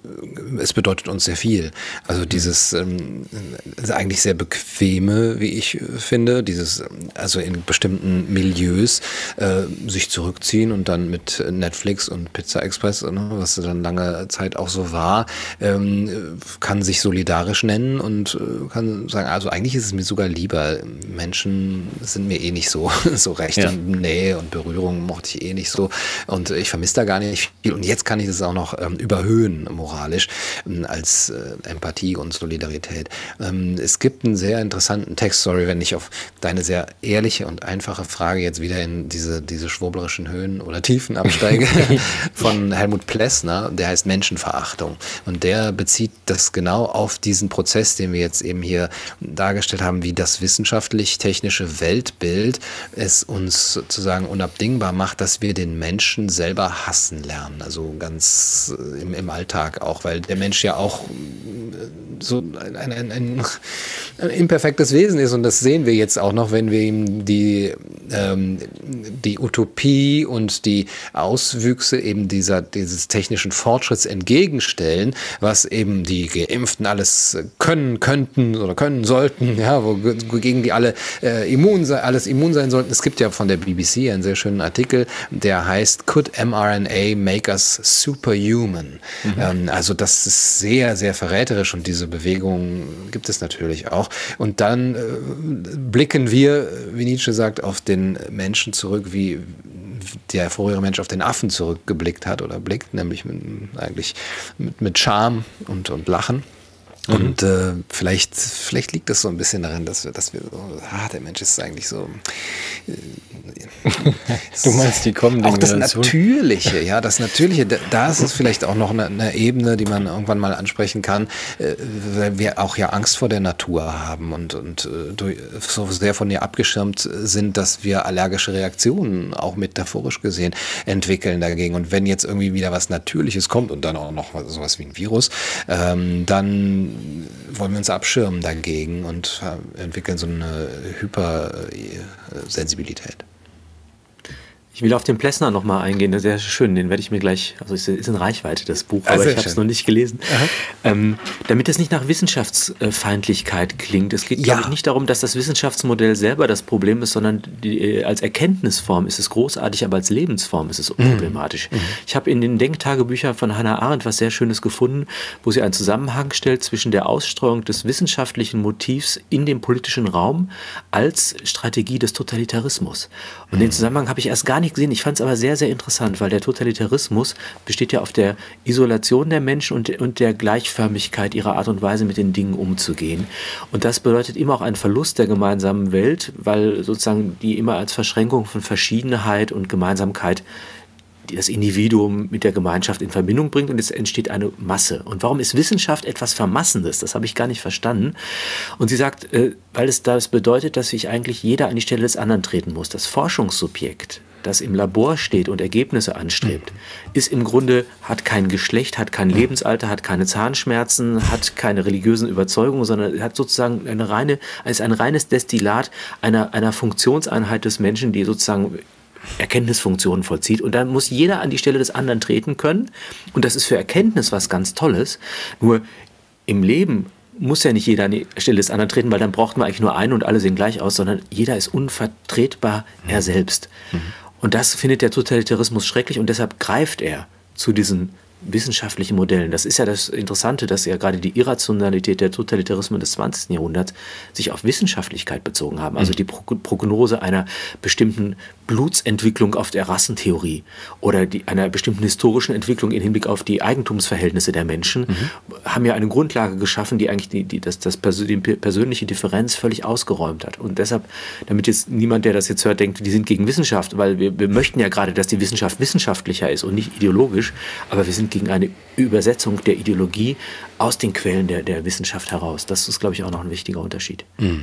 es bedeutet uns sehr viel. Also dieses eigentlich sehr bequeme, wie ich finde, dieses, also in bestimmten Milieus sich zurückziehen und dann mit Netflix und Pizza Express, was dann lange Zeit auch so war, kann sich solidarisch nennen und kann sagen, also eigentlich ist es mir sogar lieber. Menschen sind mir eh nicht so recht. Ja. Und Nähe und Berührung mochte ich eh nicht so. Und ich vermisse da gar nicht viel. Und jetzt kann ich das auch noch überhöhen, moralisch, als Empathie und Solidarität. Es gibt einen sehr interessanten Text, sorry, wenn ich auf deine sehr ehrliche und einfache Frage jetzt wieder in diese schwurblerischen Höhen oder Tiefen absteige, von Helmut Plessner, der heißt Menschenverachtung. Und der bezieht das genau auf diesen Prozess, den wir jetzt eben hier dargestellt haben, wie das wissenschaftlich-technische Weltbild es uns sozusagen unabdingbar macht, dass wir den Menschen selber hassen lernen. Also ganz im Alltag auch, weil der Mensch ja auch so ein imperfektes Wesen ist, und das sehen wir jetzt auch noch, wenn wir ihm die Utopie und die Auswüchse eben dieses technischen Fortschritts entgegenstellen, was eben die Geimpften alles können könnten oder können sollten, ja, wogegen die alle immun sein sollten. Es gibt ja von der BBC einen sehr schönen Artikel, der heißt Could mRNA make us superhuman? Also das ist sehr, sehr verräterisch, und diese Bewegung gibt es natürlich auch. Und dann blicken wir, wie Nietzsche sagt, auf den Menschen zurück, wie der vorherige Mensch auf den Affen zurückgeblickt hat oder blickt, nämlich mit Scham und Lachen. Und vielleicht liegt das so ein bisschen darin, dass wir so, der Mensch ist eigentlich so. Du meinst, die kommen auch das Natürliche, ja, das Natürliche, da ist es vielleicht auch noch eine Ebene, die man irgendwann mal ansprechen kann, weil wir auch ja Angst vor der Natur haben und so sehr von ihr abgeschirmt sind, dass wir allergische Reaktionen, auch metaphorisch gesehen, entwickeln dagegen. Und wenn jetzt irgendwie wieder was Natürliches kommt und dann auch noch sowas wie ein Virus, dann wollen wir uns abschirmen dagegen und entwickeln so eine Hypersensibilität. Ich will auf den Plessner nochmal eingehen, sehr schön, den werde ich mir gleich, also es ist in Reichweite, das Buch, aber ich habe es noch nicht gelesen. Damit es nicht nach Wissenschaftsfeindlichkeit klingt. Es geht, glaube ich, nicht darum, dass das Wissenschaftsmodell selber das Problem ist, sondern als Erkenntnisform ist es großartig, aber als Lebensform ist es unproblematisch. Ich habe in den Denktagebüchern von Hannah Arendt was sehr Schönes gefunden, wo sie einen Zusammenhang stellt zwischen der Ausstreuung des wissenschaftlichen Motivs in dem politischen Raum als Strategie des Totalitarismus. Und den Zusammenhang habe ich erst gar nicht gesehen. Ich fand es aber sehr, sehr interessant, weil der Totalitarismus besteht ja auf der Isolation der Menschen und der Gleichförmigkeit ihrer Art und Weise, mit den Dingen umzugehen. Und das bedeutet immer auch einen Verlust der gemeinsamen Welt, weil sozusagen die immer als Verschränkung von Verschiedenheit und Gemeinsamkeit das Individuum mit der Gemeinschaft in Verbindung bringt, und es entsteht eine Masse. Und warum ist Wissenschaft etwas Vermassendes? Das habe ich gar nicht verstanden. Und sie sagt, weil das bedeutet, dass sich eigentlich jeder an die Stelle des anderen treten muss. Das Forschungssubjekt, das im Labor steht und Ergebnisse anstrebt, ist im Grunde, hat kein Geschlecht, hat kein Lebensalter, hat keine Zahnschmerzen, hat keine religiösen Überzeugungen, sondern hat sozusagen ist ein reines Destillat einer Funktionseinheit des Menschen, die sozusagen Erkenntnisfunktionen vollzieht. Und dann muss jeder an die Stelle des anderen treten können. Und das ist für Erkenntnis was ganz Tolles. Nur im Leben muss ja nicht jeder an die Stelle des anderen treten, weil dann braucht man eigentlich nur einen und alle sehen gleich aus, sondern jeder ist unvertretbar er selbst. Und das findet der Totalitarismus schrecklich, und deshalb greift er zu diesen wissenschaftlichen Modellen. Das ist ja das Interessante, dass ja gerade die Irrationalität der Totalitarismen des 20. Jahrhunderts sich auf Wissenschaftlichkeit bezogen haben. Also die Prognose einer bestimmten Blutsentwicklung auf der Rassentheorie oder einer bestimmten historischen Entwicklung im Hinblick auf die Eigentumsverhältnisse der Menschen haben ja eine Grundlage geschaffen, die eigentlich die persönliche Differenz völlig ausgeräumt hat. Und deshalb, damit jetzt niemand, der das jetzt hört, denkt, die sind gegen Wissenschaft, weil wir möchten ja gerade, dass die Wissenschaft wissenschaftlicher ist und nicht ideologisch, aber wir sind gegen eine Übersetzung der Ideologie aus den Quellen der Wissenschaft heraus. Das ist, glaube ich, auch noch ein wichtiger Unterschied.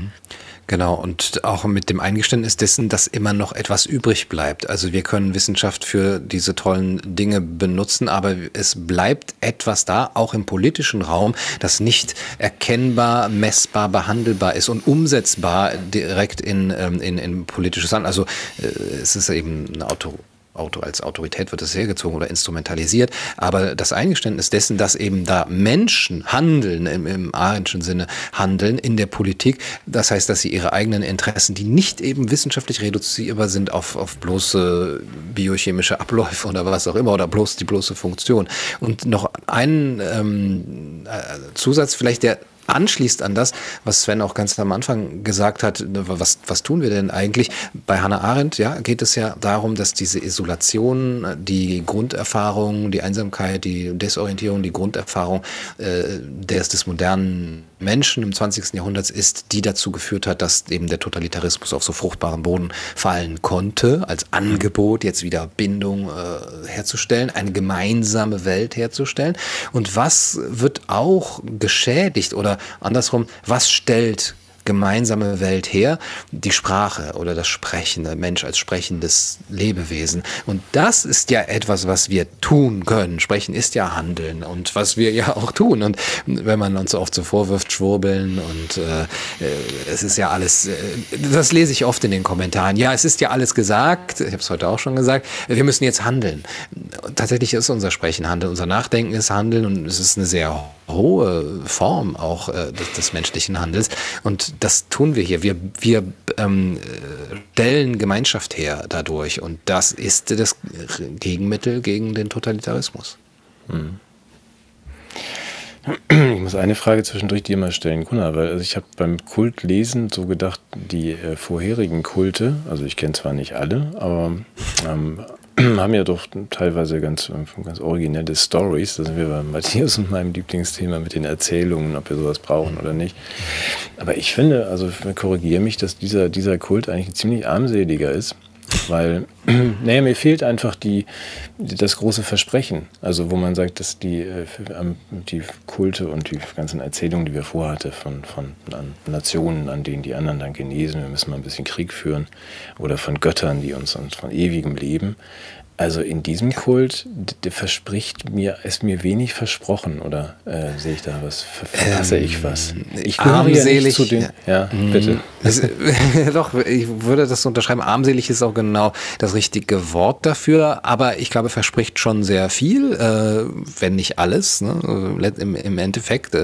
Genau, und auch mit dem Eingeständnis dessen, dass immer noch etwas übrig bleibt. Also wir können Wissenschaft für diese tollen Dinge benutzen, aber es bleibt etwas da, auch im politischen Raum, das nicht erkennbar, messbar, behandelbar ist und umsetzbar direkt in politisches Handeln. Also es ist eben eine als Autorität wird es hergezogen oder instrumentalisiert, aber das Eingeständnis dessen, dass eben da Menschen handeln, im Arendtschen Sinne handeln in der Politik, das heißt, dass sie ihre eigenen Interessen, die nicht eben wissenschaftlich reduzierbar sind auf bloße biochemische Abläufe oder was auch immer oder die bloße Funktion. Und noch ein Zusatz vielleicht, der anschließt an das, was Sven auch ganz am Anfang gesagt hat, was tun wir denn eigentlich? Bei Hannah Arendt geht es ja darum, dass diese Isolation, die Grunderfahrung, die Einsamkeit, die Desorientierung, die Grunderfahrung des modernen Menschen im 20. Jahrhunderts ist, die dazu geführt hat, dass eben der Totalitarismus auf so fruchtbaren Boden fallen konnte, als Angebot jetzt wieder Bindung herzustellen, eine gemeinsame Welt herzustellen. Und was wird auch geschädigt oder andersrum, was stellt gemeinsame Welt her? Die Sprache oder das Sprechen, der Mensch als sprechendes Lebewesen. Und das ist ja etwas, was wir tun können. Sprechen ist ja Handeln und was wir ja auch tun. Und wenn man uns oft so vorwirft, Schwurbeln und es ist ja alles, das lese ich oft in den Kommentaren, ja, es ist ja alles gesagt, ich habe es heute auch schon gesagt, wir müssen jetzt handeln. Und tatsächlich ist unser Sprechen Handeln, unser Nachdenken ist Handeln und es ist eine sehr hohe Form auch des menschlichen Handels. Und das tun wir hier. Wir stellen Gemeinschaft her dadurch. Und das ist das Gegenmittel gegen den Totalitarismus. Ich muss eine Frage zwischendurch dir mal stellen, Gunnar, weil ich habe beim Kultlesen so gedacht, die vorherigen Kulte, also ich kenne zwar nicht alle, aber haben ja doch teilweise ganz originelle Stories. Da sind wir bei Matthias und meinem Lieblingsthema mit den Erzählungen, ob wir sowas brauchen oder nicht. Aber ich finde, also korrigiere mich, dass dieser Kult eigentlich ein ziemlich armseliger ist, weil mir fehlt einfach das große Versprechen. Also wo man sagt, dass die Kulte und die ganzen Erzählungen, die wir vorhatten von Nationen, an denen die anderen dann genesen, wir müssen mal ein bisschen Krieg führen, oder von Göttern, die uns von ewigem Leben. Also in diesem Kult ist mir wenig versprochen, oder sehe ich da was, verpasse ich was? Ich armselig zu den, ja, bitte. Doch, ich würde das so unterschreiben. Armselig ist auch genau das richtige Wort dafür, aber ich glaube, verspricht schon sehr viel, wenn nicht alles. Ne? Im Endeffekt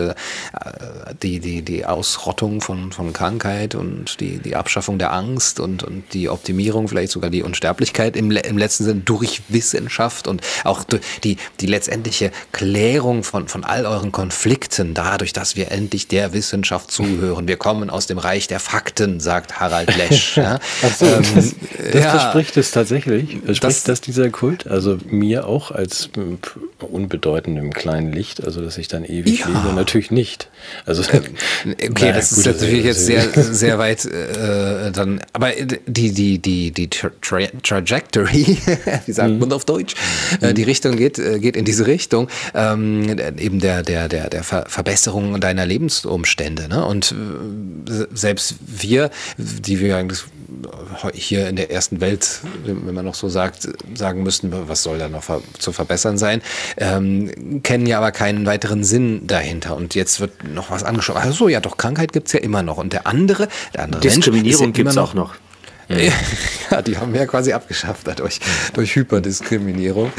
die Ausrottung von Krankheit und die Abschaffung der Angst und die Optimierung, vielleicht sogar die Unsterblichkeit im letzten Sinn durch Wissenschaft und auch die letztendliche Klärung von all euren Konflikten dadurch, dass wir endlich der Wissenschaft zuhören. Wir kommen aus dem Reich der Fakten, sagt Harald Lesch. Ja? Ach so, das verspricht es tatsächlich? Verspricht das dieser Kult? Also mir auch als unbedeutendem kleinen Licht, also dass ich dann ewig lebe? Natürlich nicht. Also, okay, das ist natürlich jetzt sehr, sehr weit dann, aber die Trajectory, wie sagt man auf Deutsch, die Richtung geht in diese Richtung, eben der Verbesserung deiner Lebensumstände. Ne? Und selbst wir, die wir eigentlich hier in der ersten Welt, wenn man noch so sagen müssten, was soll da noch zu verbessern sein, kennen ja aber keinen weiteren Sinn dahinter. Und jetzt wird noch was angeschaut. Ach so, ja doch, Krankheit gibt's ja immer noch. Und der andere Diskriminierung gibt's auch noch. Ja, die haben wir ja quasi abgeschafft durch Hyperdiskriminierung.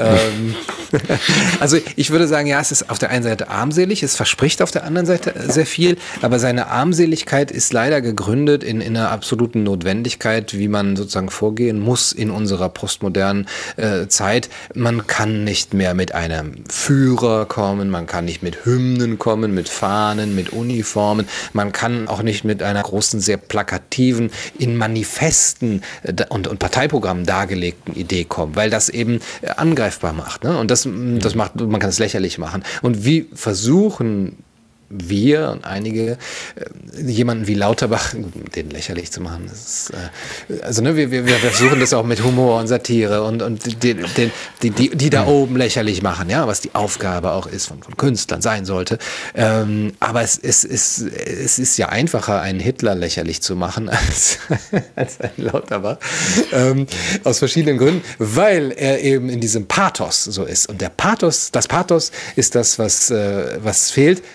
Also ich würde sagen, ja, es ist auf der einen Seite armselig, es verspricht auf der anderen Seite sehr viel, aber seine Armseligkeit ist leider gegründet in einer absoluten Notwendigkeit, wie man sozusagen vorgehen muss in unserer postmodernen Zeit. Man kann nicht mehr mit einem Führer kommen, man kann nicht mit Hymnen kommen, mit Fahnen, mit Uniformen, man kann auch nicht mit einer großen, sehr plakativen, in Manifesten und Parteiprogrammen dargelegten Idee kommen, weil das eben angreifbar macht. Ne? Und das macht, man kann es lächerlich machen. Und wie versuchen wir und einige jemanden wie Lauterbach, den lächerlich zu machen, das ist, also ne, wir versuchen das auch mit Humor und Satire und die da oben lächerlich machen, ja, was die Aufgabe auch ist von Künstlern sein sollte. Aber es ist ja einfacher, einen Hitler lächerlich zu machen als einen Lauterbach. Aus verschiedenen Gründen, weil er eben in diesem Pathos so ist. Und das Pathos ist das, was fehlt.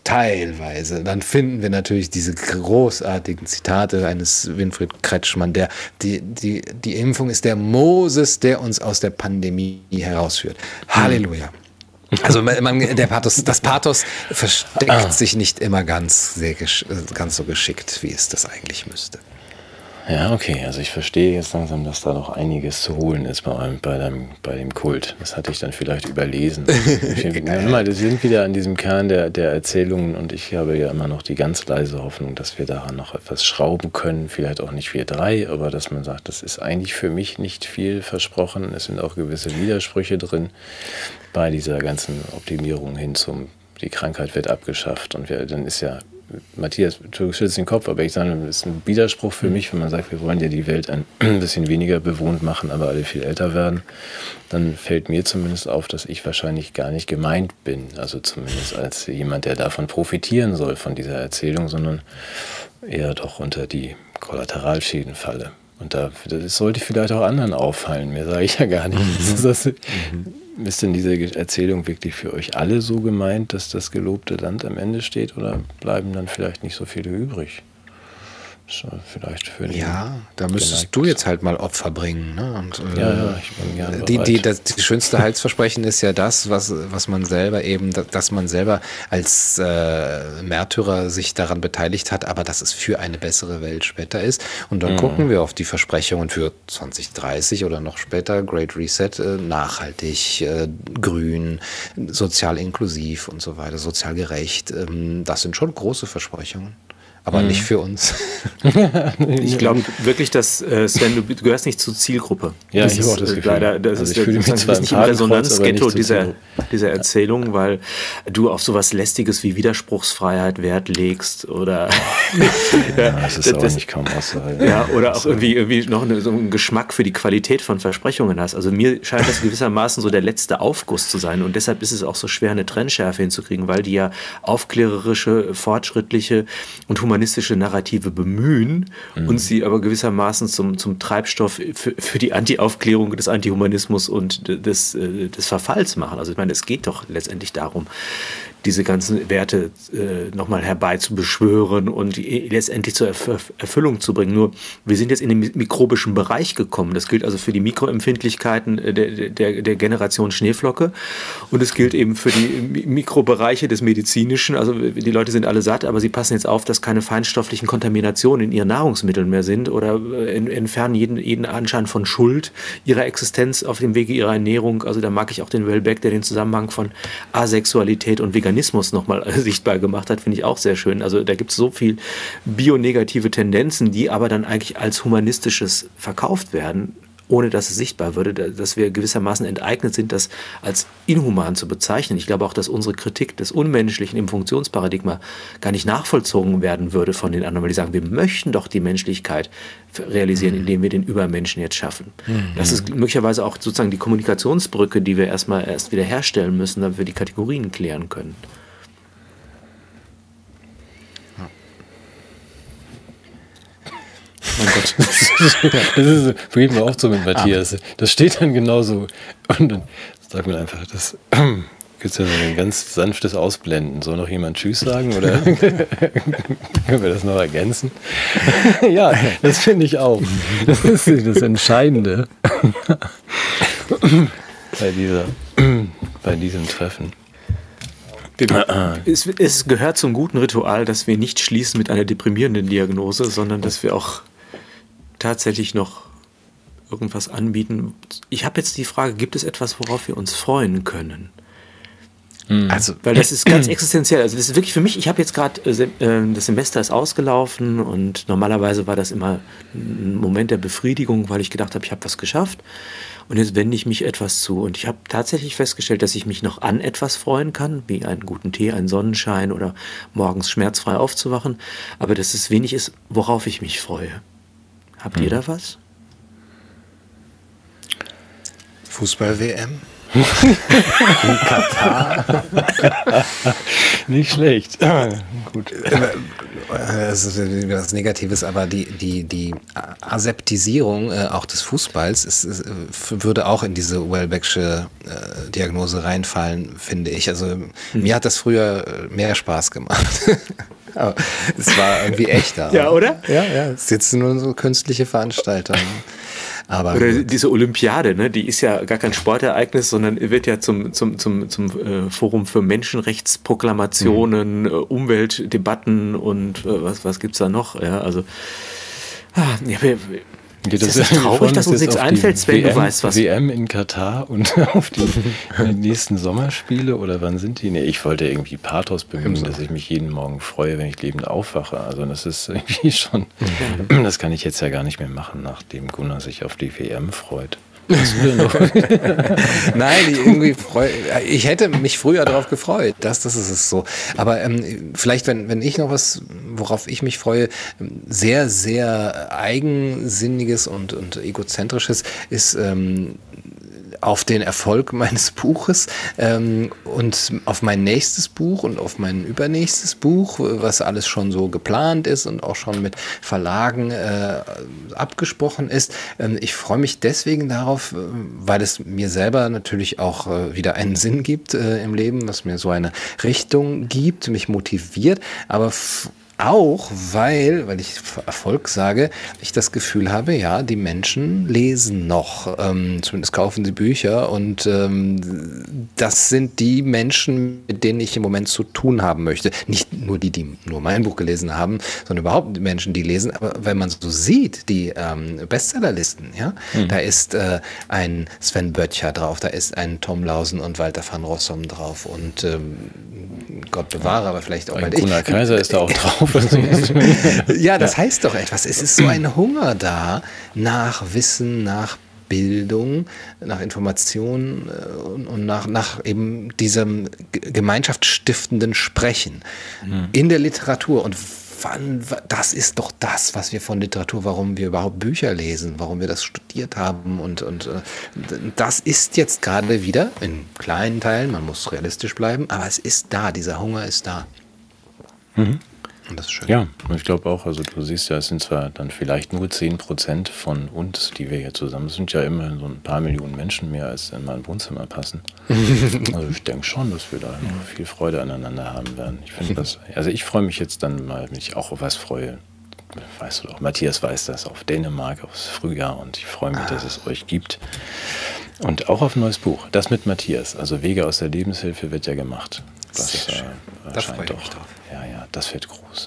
teilweise, dann finden wir natürlich diese großartigen Zitate eines Winfried Kretschmann, der die Impfung ist der Moses, der uns aus der Pandemie herausführt. Halleluja. Also das Pathos versteckt sich nicht immer ganz so geschickt, wie es das eigentlich müsste. Ja, okay, also ich verstehe jetzt langsam, dass da noch einiges zu holen ist bei dem Kult. Das hatte ich dann vielleicht überlesen. Wir sind wieder an diesem Kern der Erzählungen und ich habe ja immer noch die ganz leise Hoffnung, dass wir daran noch etwas schrauben können, vielleicht auch nicht wir drei, aber dass man sagt, das ist eigentlich für mich nicht viel versprochen. Es sind auch gewisse Widersprüche drin bei dieser ganzen Optimierung hin die Krankheit wird abgeschafft und dann ist ja Matthias, du schüttelst den Kopf, aber ich sage, das ist ein Widerspruch für mich, wenn man sagt, wir wollen ja die Welt ein bisschen weniger bewohnt machen, aber alle viel älter werden, dann fällt mir zumindest auf, dass ich wahrscheinlich gar nicht gemeint bin, also zumindest als jemand, der davon profitieren soll, von dieser Erzählung, sondern eher doch unter die Kollateralschäden falle. Und das sollte vielleicht auch anderen auffallen, mehr sage ich ja gar nicht. Ist denn diese Erzählung wirklich für euch alle so gemeint, dass das gelobte Land am Ende steht oder bleiben dann vielleicht nicht so viele übrig? Vielleicht für da müsstest du jetzt halt mal Opfer bringen. Ne? Und, ich bin gerne bereit. Die schönste Heilsversprechen ist ja das, was man selber eben, dass man selber als Märtyrer sich daran beteiligt hat, aber dass es für eine bessere Welt später ist. Und dann gucken wir auf die Versprechungen für 2030 oder noch später, Great Reset, nachhaltig, grün, sozial inklusiv und so weiter, sozial gerecht. Das sind schon große Versprechungen. Aber nicht für uns. Ich glaube wirklich, dass, Sven, du gehörst nicht zur Zielgruppe. Ja, ich habe auch das Gefühl. Leider, das ist nicht im Resonanzghetto dieser Erzählung, weil du auf sowas Lästiges wie Widerspruchsfreiheit Wert legst oder das ist aber nicht kaum auszuhalten. Ja, oder auch irgendwie noch so einen Geschmack für die Qualität von Versprechungen hast. Also mir scheint das gewissermaßen so der letzte Aufguss zu sein und deshalb ist es auch so schwer, eine Trennschärfe hinzukriegen, weil die ja aufklärerische, fortschrittliche und humanistische Narrative bemühen und sie aber gewissermaßen zum Treibstoff für die Anti-Aufklärung des Antihumanismus und des Verfalls machen. Also ich meine, es geht doch letztendlich darum, diese ganzen Werte nochmal herbeizubeschwören und letztendlich zur Erfüllung zu bringen. Nur, wir sind jetzt in den mikrobischen Bereich gekommen. Das gilt also für die Mikroempfindlichkeiten der Generation Schneeflocke und es gilt eben für die Mikrobereiche des Medizinischen. Also die Leute sind alle satt, aber sie passen jetzt auf, dass keine feinstofflichen Kontaminationen in ihren Nahrungsmitteln mehr sind oder entfernen jeden Anschein von Schuld ihrer Existenz auf dem Wege ihrer Ernährung. Also da mag ich auch den Welbeck, der den Zusammenhang von Asexualität und Veganismus nochmal sichtbar gemacht hat, finde ich auch sehr schön. Also da gibt es so viel bionegative Tendenzen, die aber dann eigentlich als humanistisches verkauft werden, ohne dass es sichtbar würde, dass wir gewissermaßen enteignet sind, das als inhuman zu bezeichnen. Ich glaube auch, dass unsere Kritik des Unmenschlichen im Funktionsparadigma gar nicht nachvollzogen werden würde von den anderen, weil die sagen, wir möchten doch die Menschlichkeit realisieren, indem wir den Übermenschen jetzt schaffen. Das ist möglicherweise auch sozusagen die Kommunikationsbrücke, die wir erst wieder herstellen müssen, damit wir die Kategorien klären können. Mein Gott, bringen wir auch so mit Matthias. Das steht dann genauso. Und dann sagt man einfach, das gibt es ja so ein ganz sanftes Ausblenden. Soll noch jemand Tschüss sagen oder können wir das noch ergänzen? Ja, das finde ich auch. Das ist das Entscheidende bei diesem Treffen. Es gehört zum guten Ritual, dass wir nicht schließen mit einer deprimierenden Diagnose, sondern dass wir auch tatsächlich noch irgendwas anbieten. Ich habe jetzt die Frage, gibt es etwas, worauf wir uns freuen können? Also, weil das ist ganz existenziell. Also das ist wirklich für mich, ich habe jetzt gerade, das Semester ist ausgelaufen und normalerweise war das immer ein Moment der Befriedigung, weil ich gedacht habe, ich habe was geschafft und jetzt wende ich mich etwas zu. Und ich habe tatsächlich festgestellt, dass ich mich noch an etwas freuen kann, wie einen guten Tee, einen Sonnenschein oder morgens schmerzfrei aufzuwachen, aber dass es wenig ist, worauf ich mich freue. Habt ihr da was? Fußball-WM? In Katar. Nicht schlecht. Gut. Das ist was Negatives, aber die Aseptisierung auch des Fußballs würde auch in diese Welbecksche Diagnose reinfallen, finde ich. Also mir hat das früher mehr Spaß gemacht. Aber es war irgendwie echter. Ja, oder? Ja, es ist jetzt nur so künstliche Veranstaltung. Aber oder diese Olympiade, ne? Die ist ja gar kein Sportereignis, sondern wird ja zum Forum für Menschenrechtsproklamationen, Umweltdebatten und was gibt's da noch? Ja, also das ist traurig, dass uns nichts einfällt, Sven, du weißt was. WM in Katar und auf die nächsten Sommerspiele oder wann sind die? Nee, ich wollte irgendwie Pathos bemühen, dass ich mich jeden Morgen freue, wenn ich lebend aufwache. Also das ist irgendwie schon, das kann ich jetzt ja gar nicht mehr machen, nachdem Gunnar sich auf die WM freut. Nein, ich hätte mich früher darauf gefreut, das ist es so. Aber vielleicht, wenn ich noch was, worauf ich mich freue, sehr, sehr eigensinniges und egozentrisches ist auf den Erfolg meines Buches und auf mein nächstes Buch und auf mein übernächstes Buch, was alles schon so geplant ist und auch schon mit Verlagen abgesprochen ist. Ich freue mich deswegen darauf, weil es mir selber natürlich auch wieder einen Sinn gibt im Leben, was mir so eine Richtung gibt, mich motiviert, aber auch, weil ich Erfolg sage, ich das Gefühl habe, ja, die Menschen lesen noch, zumindest kaufen sie Bücher und das sind die Menschen, mit denen ich im Moment zu tun haben möchte. Nicht nur die nur mein Buch gelesen haben, sondern überhaupt die Menschen, die lesen. Aber wenn man so sieht, die Bestsellerlisten, ja, da ist ein Sven Böttcher drauf, da ist ein Tom Lausen und Walter van Rossum drauf und Gott bewahre, aber vielleicht auch mal Gunnar Kaiser ist da auch drauf. Ja, das heißt doch etwas. Es ist so ein Hunger da nach Wissen, nach Bildung, nach Information und nach eben diesem gemeinschaftsstiftenden Sprechen in der Literatur. Und das ist doch das, was wir von Literatur, warum wir überhaupt Bücher lesen, warum wir das studiert haben und das ist jetzt gerade wieder in kleinen Teilen, man muss realistisch bleiben, aber es ist da, dieser Hunger ist da. Und das ist schön. Ja, ich glaube auch, also du siehst ja, es sind zwar dann vielleicht nur 10% von uns, die wir hier zusammen sind, ja immerhin so ein paar Millionen Menschen mehr, als in mein Wohnzimmer passen. Also ich denke schon, dass wir da noch viel Freude aneinander haben werden. Ich finde das, also ich freue mich jetzt dann mal, wenn ich auch auf was freue. Weißt du doch, Matthias weiß das, auf Dänemark, aufs Frühjahr und ich freue mich, dass es euch gibt. Und auch auf ein neues Buch, das mit Matthias, also Wege aus der Lebenshilfe wird ja gemacht. Das da freue ich mich drauf. Ja, das wird groß.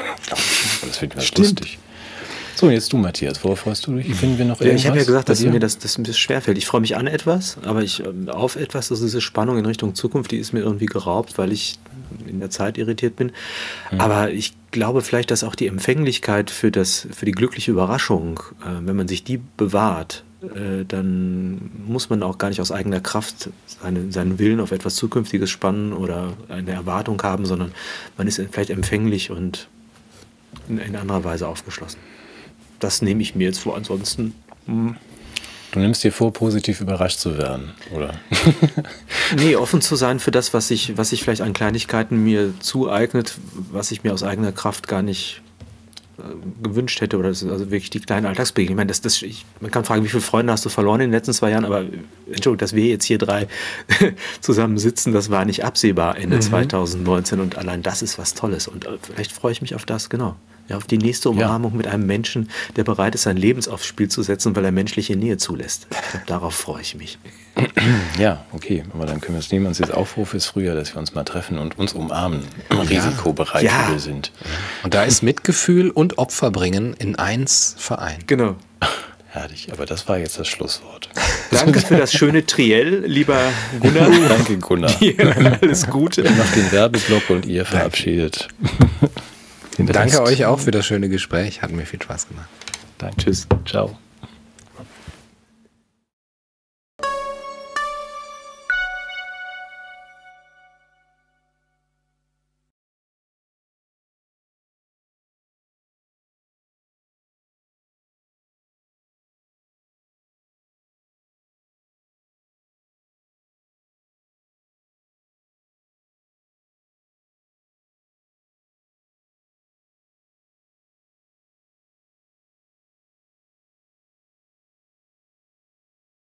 Das wird lustig. So, jetzt du, Matthias, worauf freust du dich? Finden wir noch irgendwas? Ich habe ja gesagt, dass mir das schwerfällt. Ich freue mich an etwas, aber auf etwas, also diese Spannung in Richtung Zukunft, die ist mir irgendwie geraubt, weil ich in der Zeit irritiert bin. Aber ich glaube vielleicht, dass auch die Empfänglichkeit für die glückliche Überraschung, wenn man sich die bewahrt, dann muss man auch gar nicht aus eigener Kraft seinen Willen auf etwas Zukünftiges spannen oder eine Erwartung haben, sondern man ist vielleicht empfänglich und in anderer Weise aufgeschlossen. Das nehme ich mir jetzt vor, ansonsten... Du nimmst dir vor, positiv überrascht zu werden, oder? Nee, offen zu sein für das, was sich vielleicht an Kleinigkeiten mir zueignet, was ich mir aus eigener Kraft gar nicht gewünscht hätte, oder das ist also wirklich die kleinen Alltagsbegegnungen. Ich meine, man kann fragen, wie viele Freunde hast du verloren in den letzten 2 Jahren, aber Entschuldigung, dass wir jetzt hier 3 zusammen sitzen, das war nicht absehbar Ende 2019 und allein das ist was Tolles und vielleicht freue ich mich auf das, genau. Ja, auf die nächste Umarmung mit einem Menschen, der bereit ist, sein Leben aufs Spiel zu setzen, weil er menschliche Nähe zulässt. Ich glaube, darauf freue ich mich. Ja, okay. Aber dann können wir es nehmen, uns jetzt Aufruf ist früher, dass wir uns mal treffen und uns umarmen, risikobereit wie wir sind. Und da ist Mitgefühl und Opferbringen in eins vereint. Genau. Herrlich, aber das war jetzt das Schlusswort. Danke für das schöne Triell, lieber Gunnar. Danke, Gunnar. Alles Gute. Ich mache den Werbeblock und ihr verabschiedet. Danke euch auch für das schöne Gespräch. Hat mir viel Spaß gemacht. Danke. Tschüss. Ciao.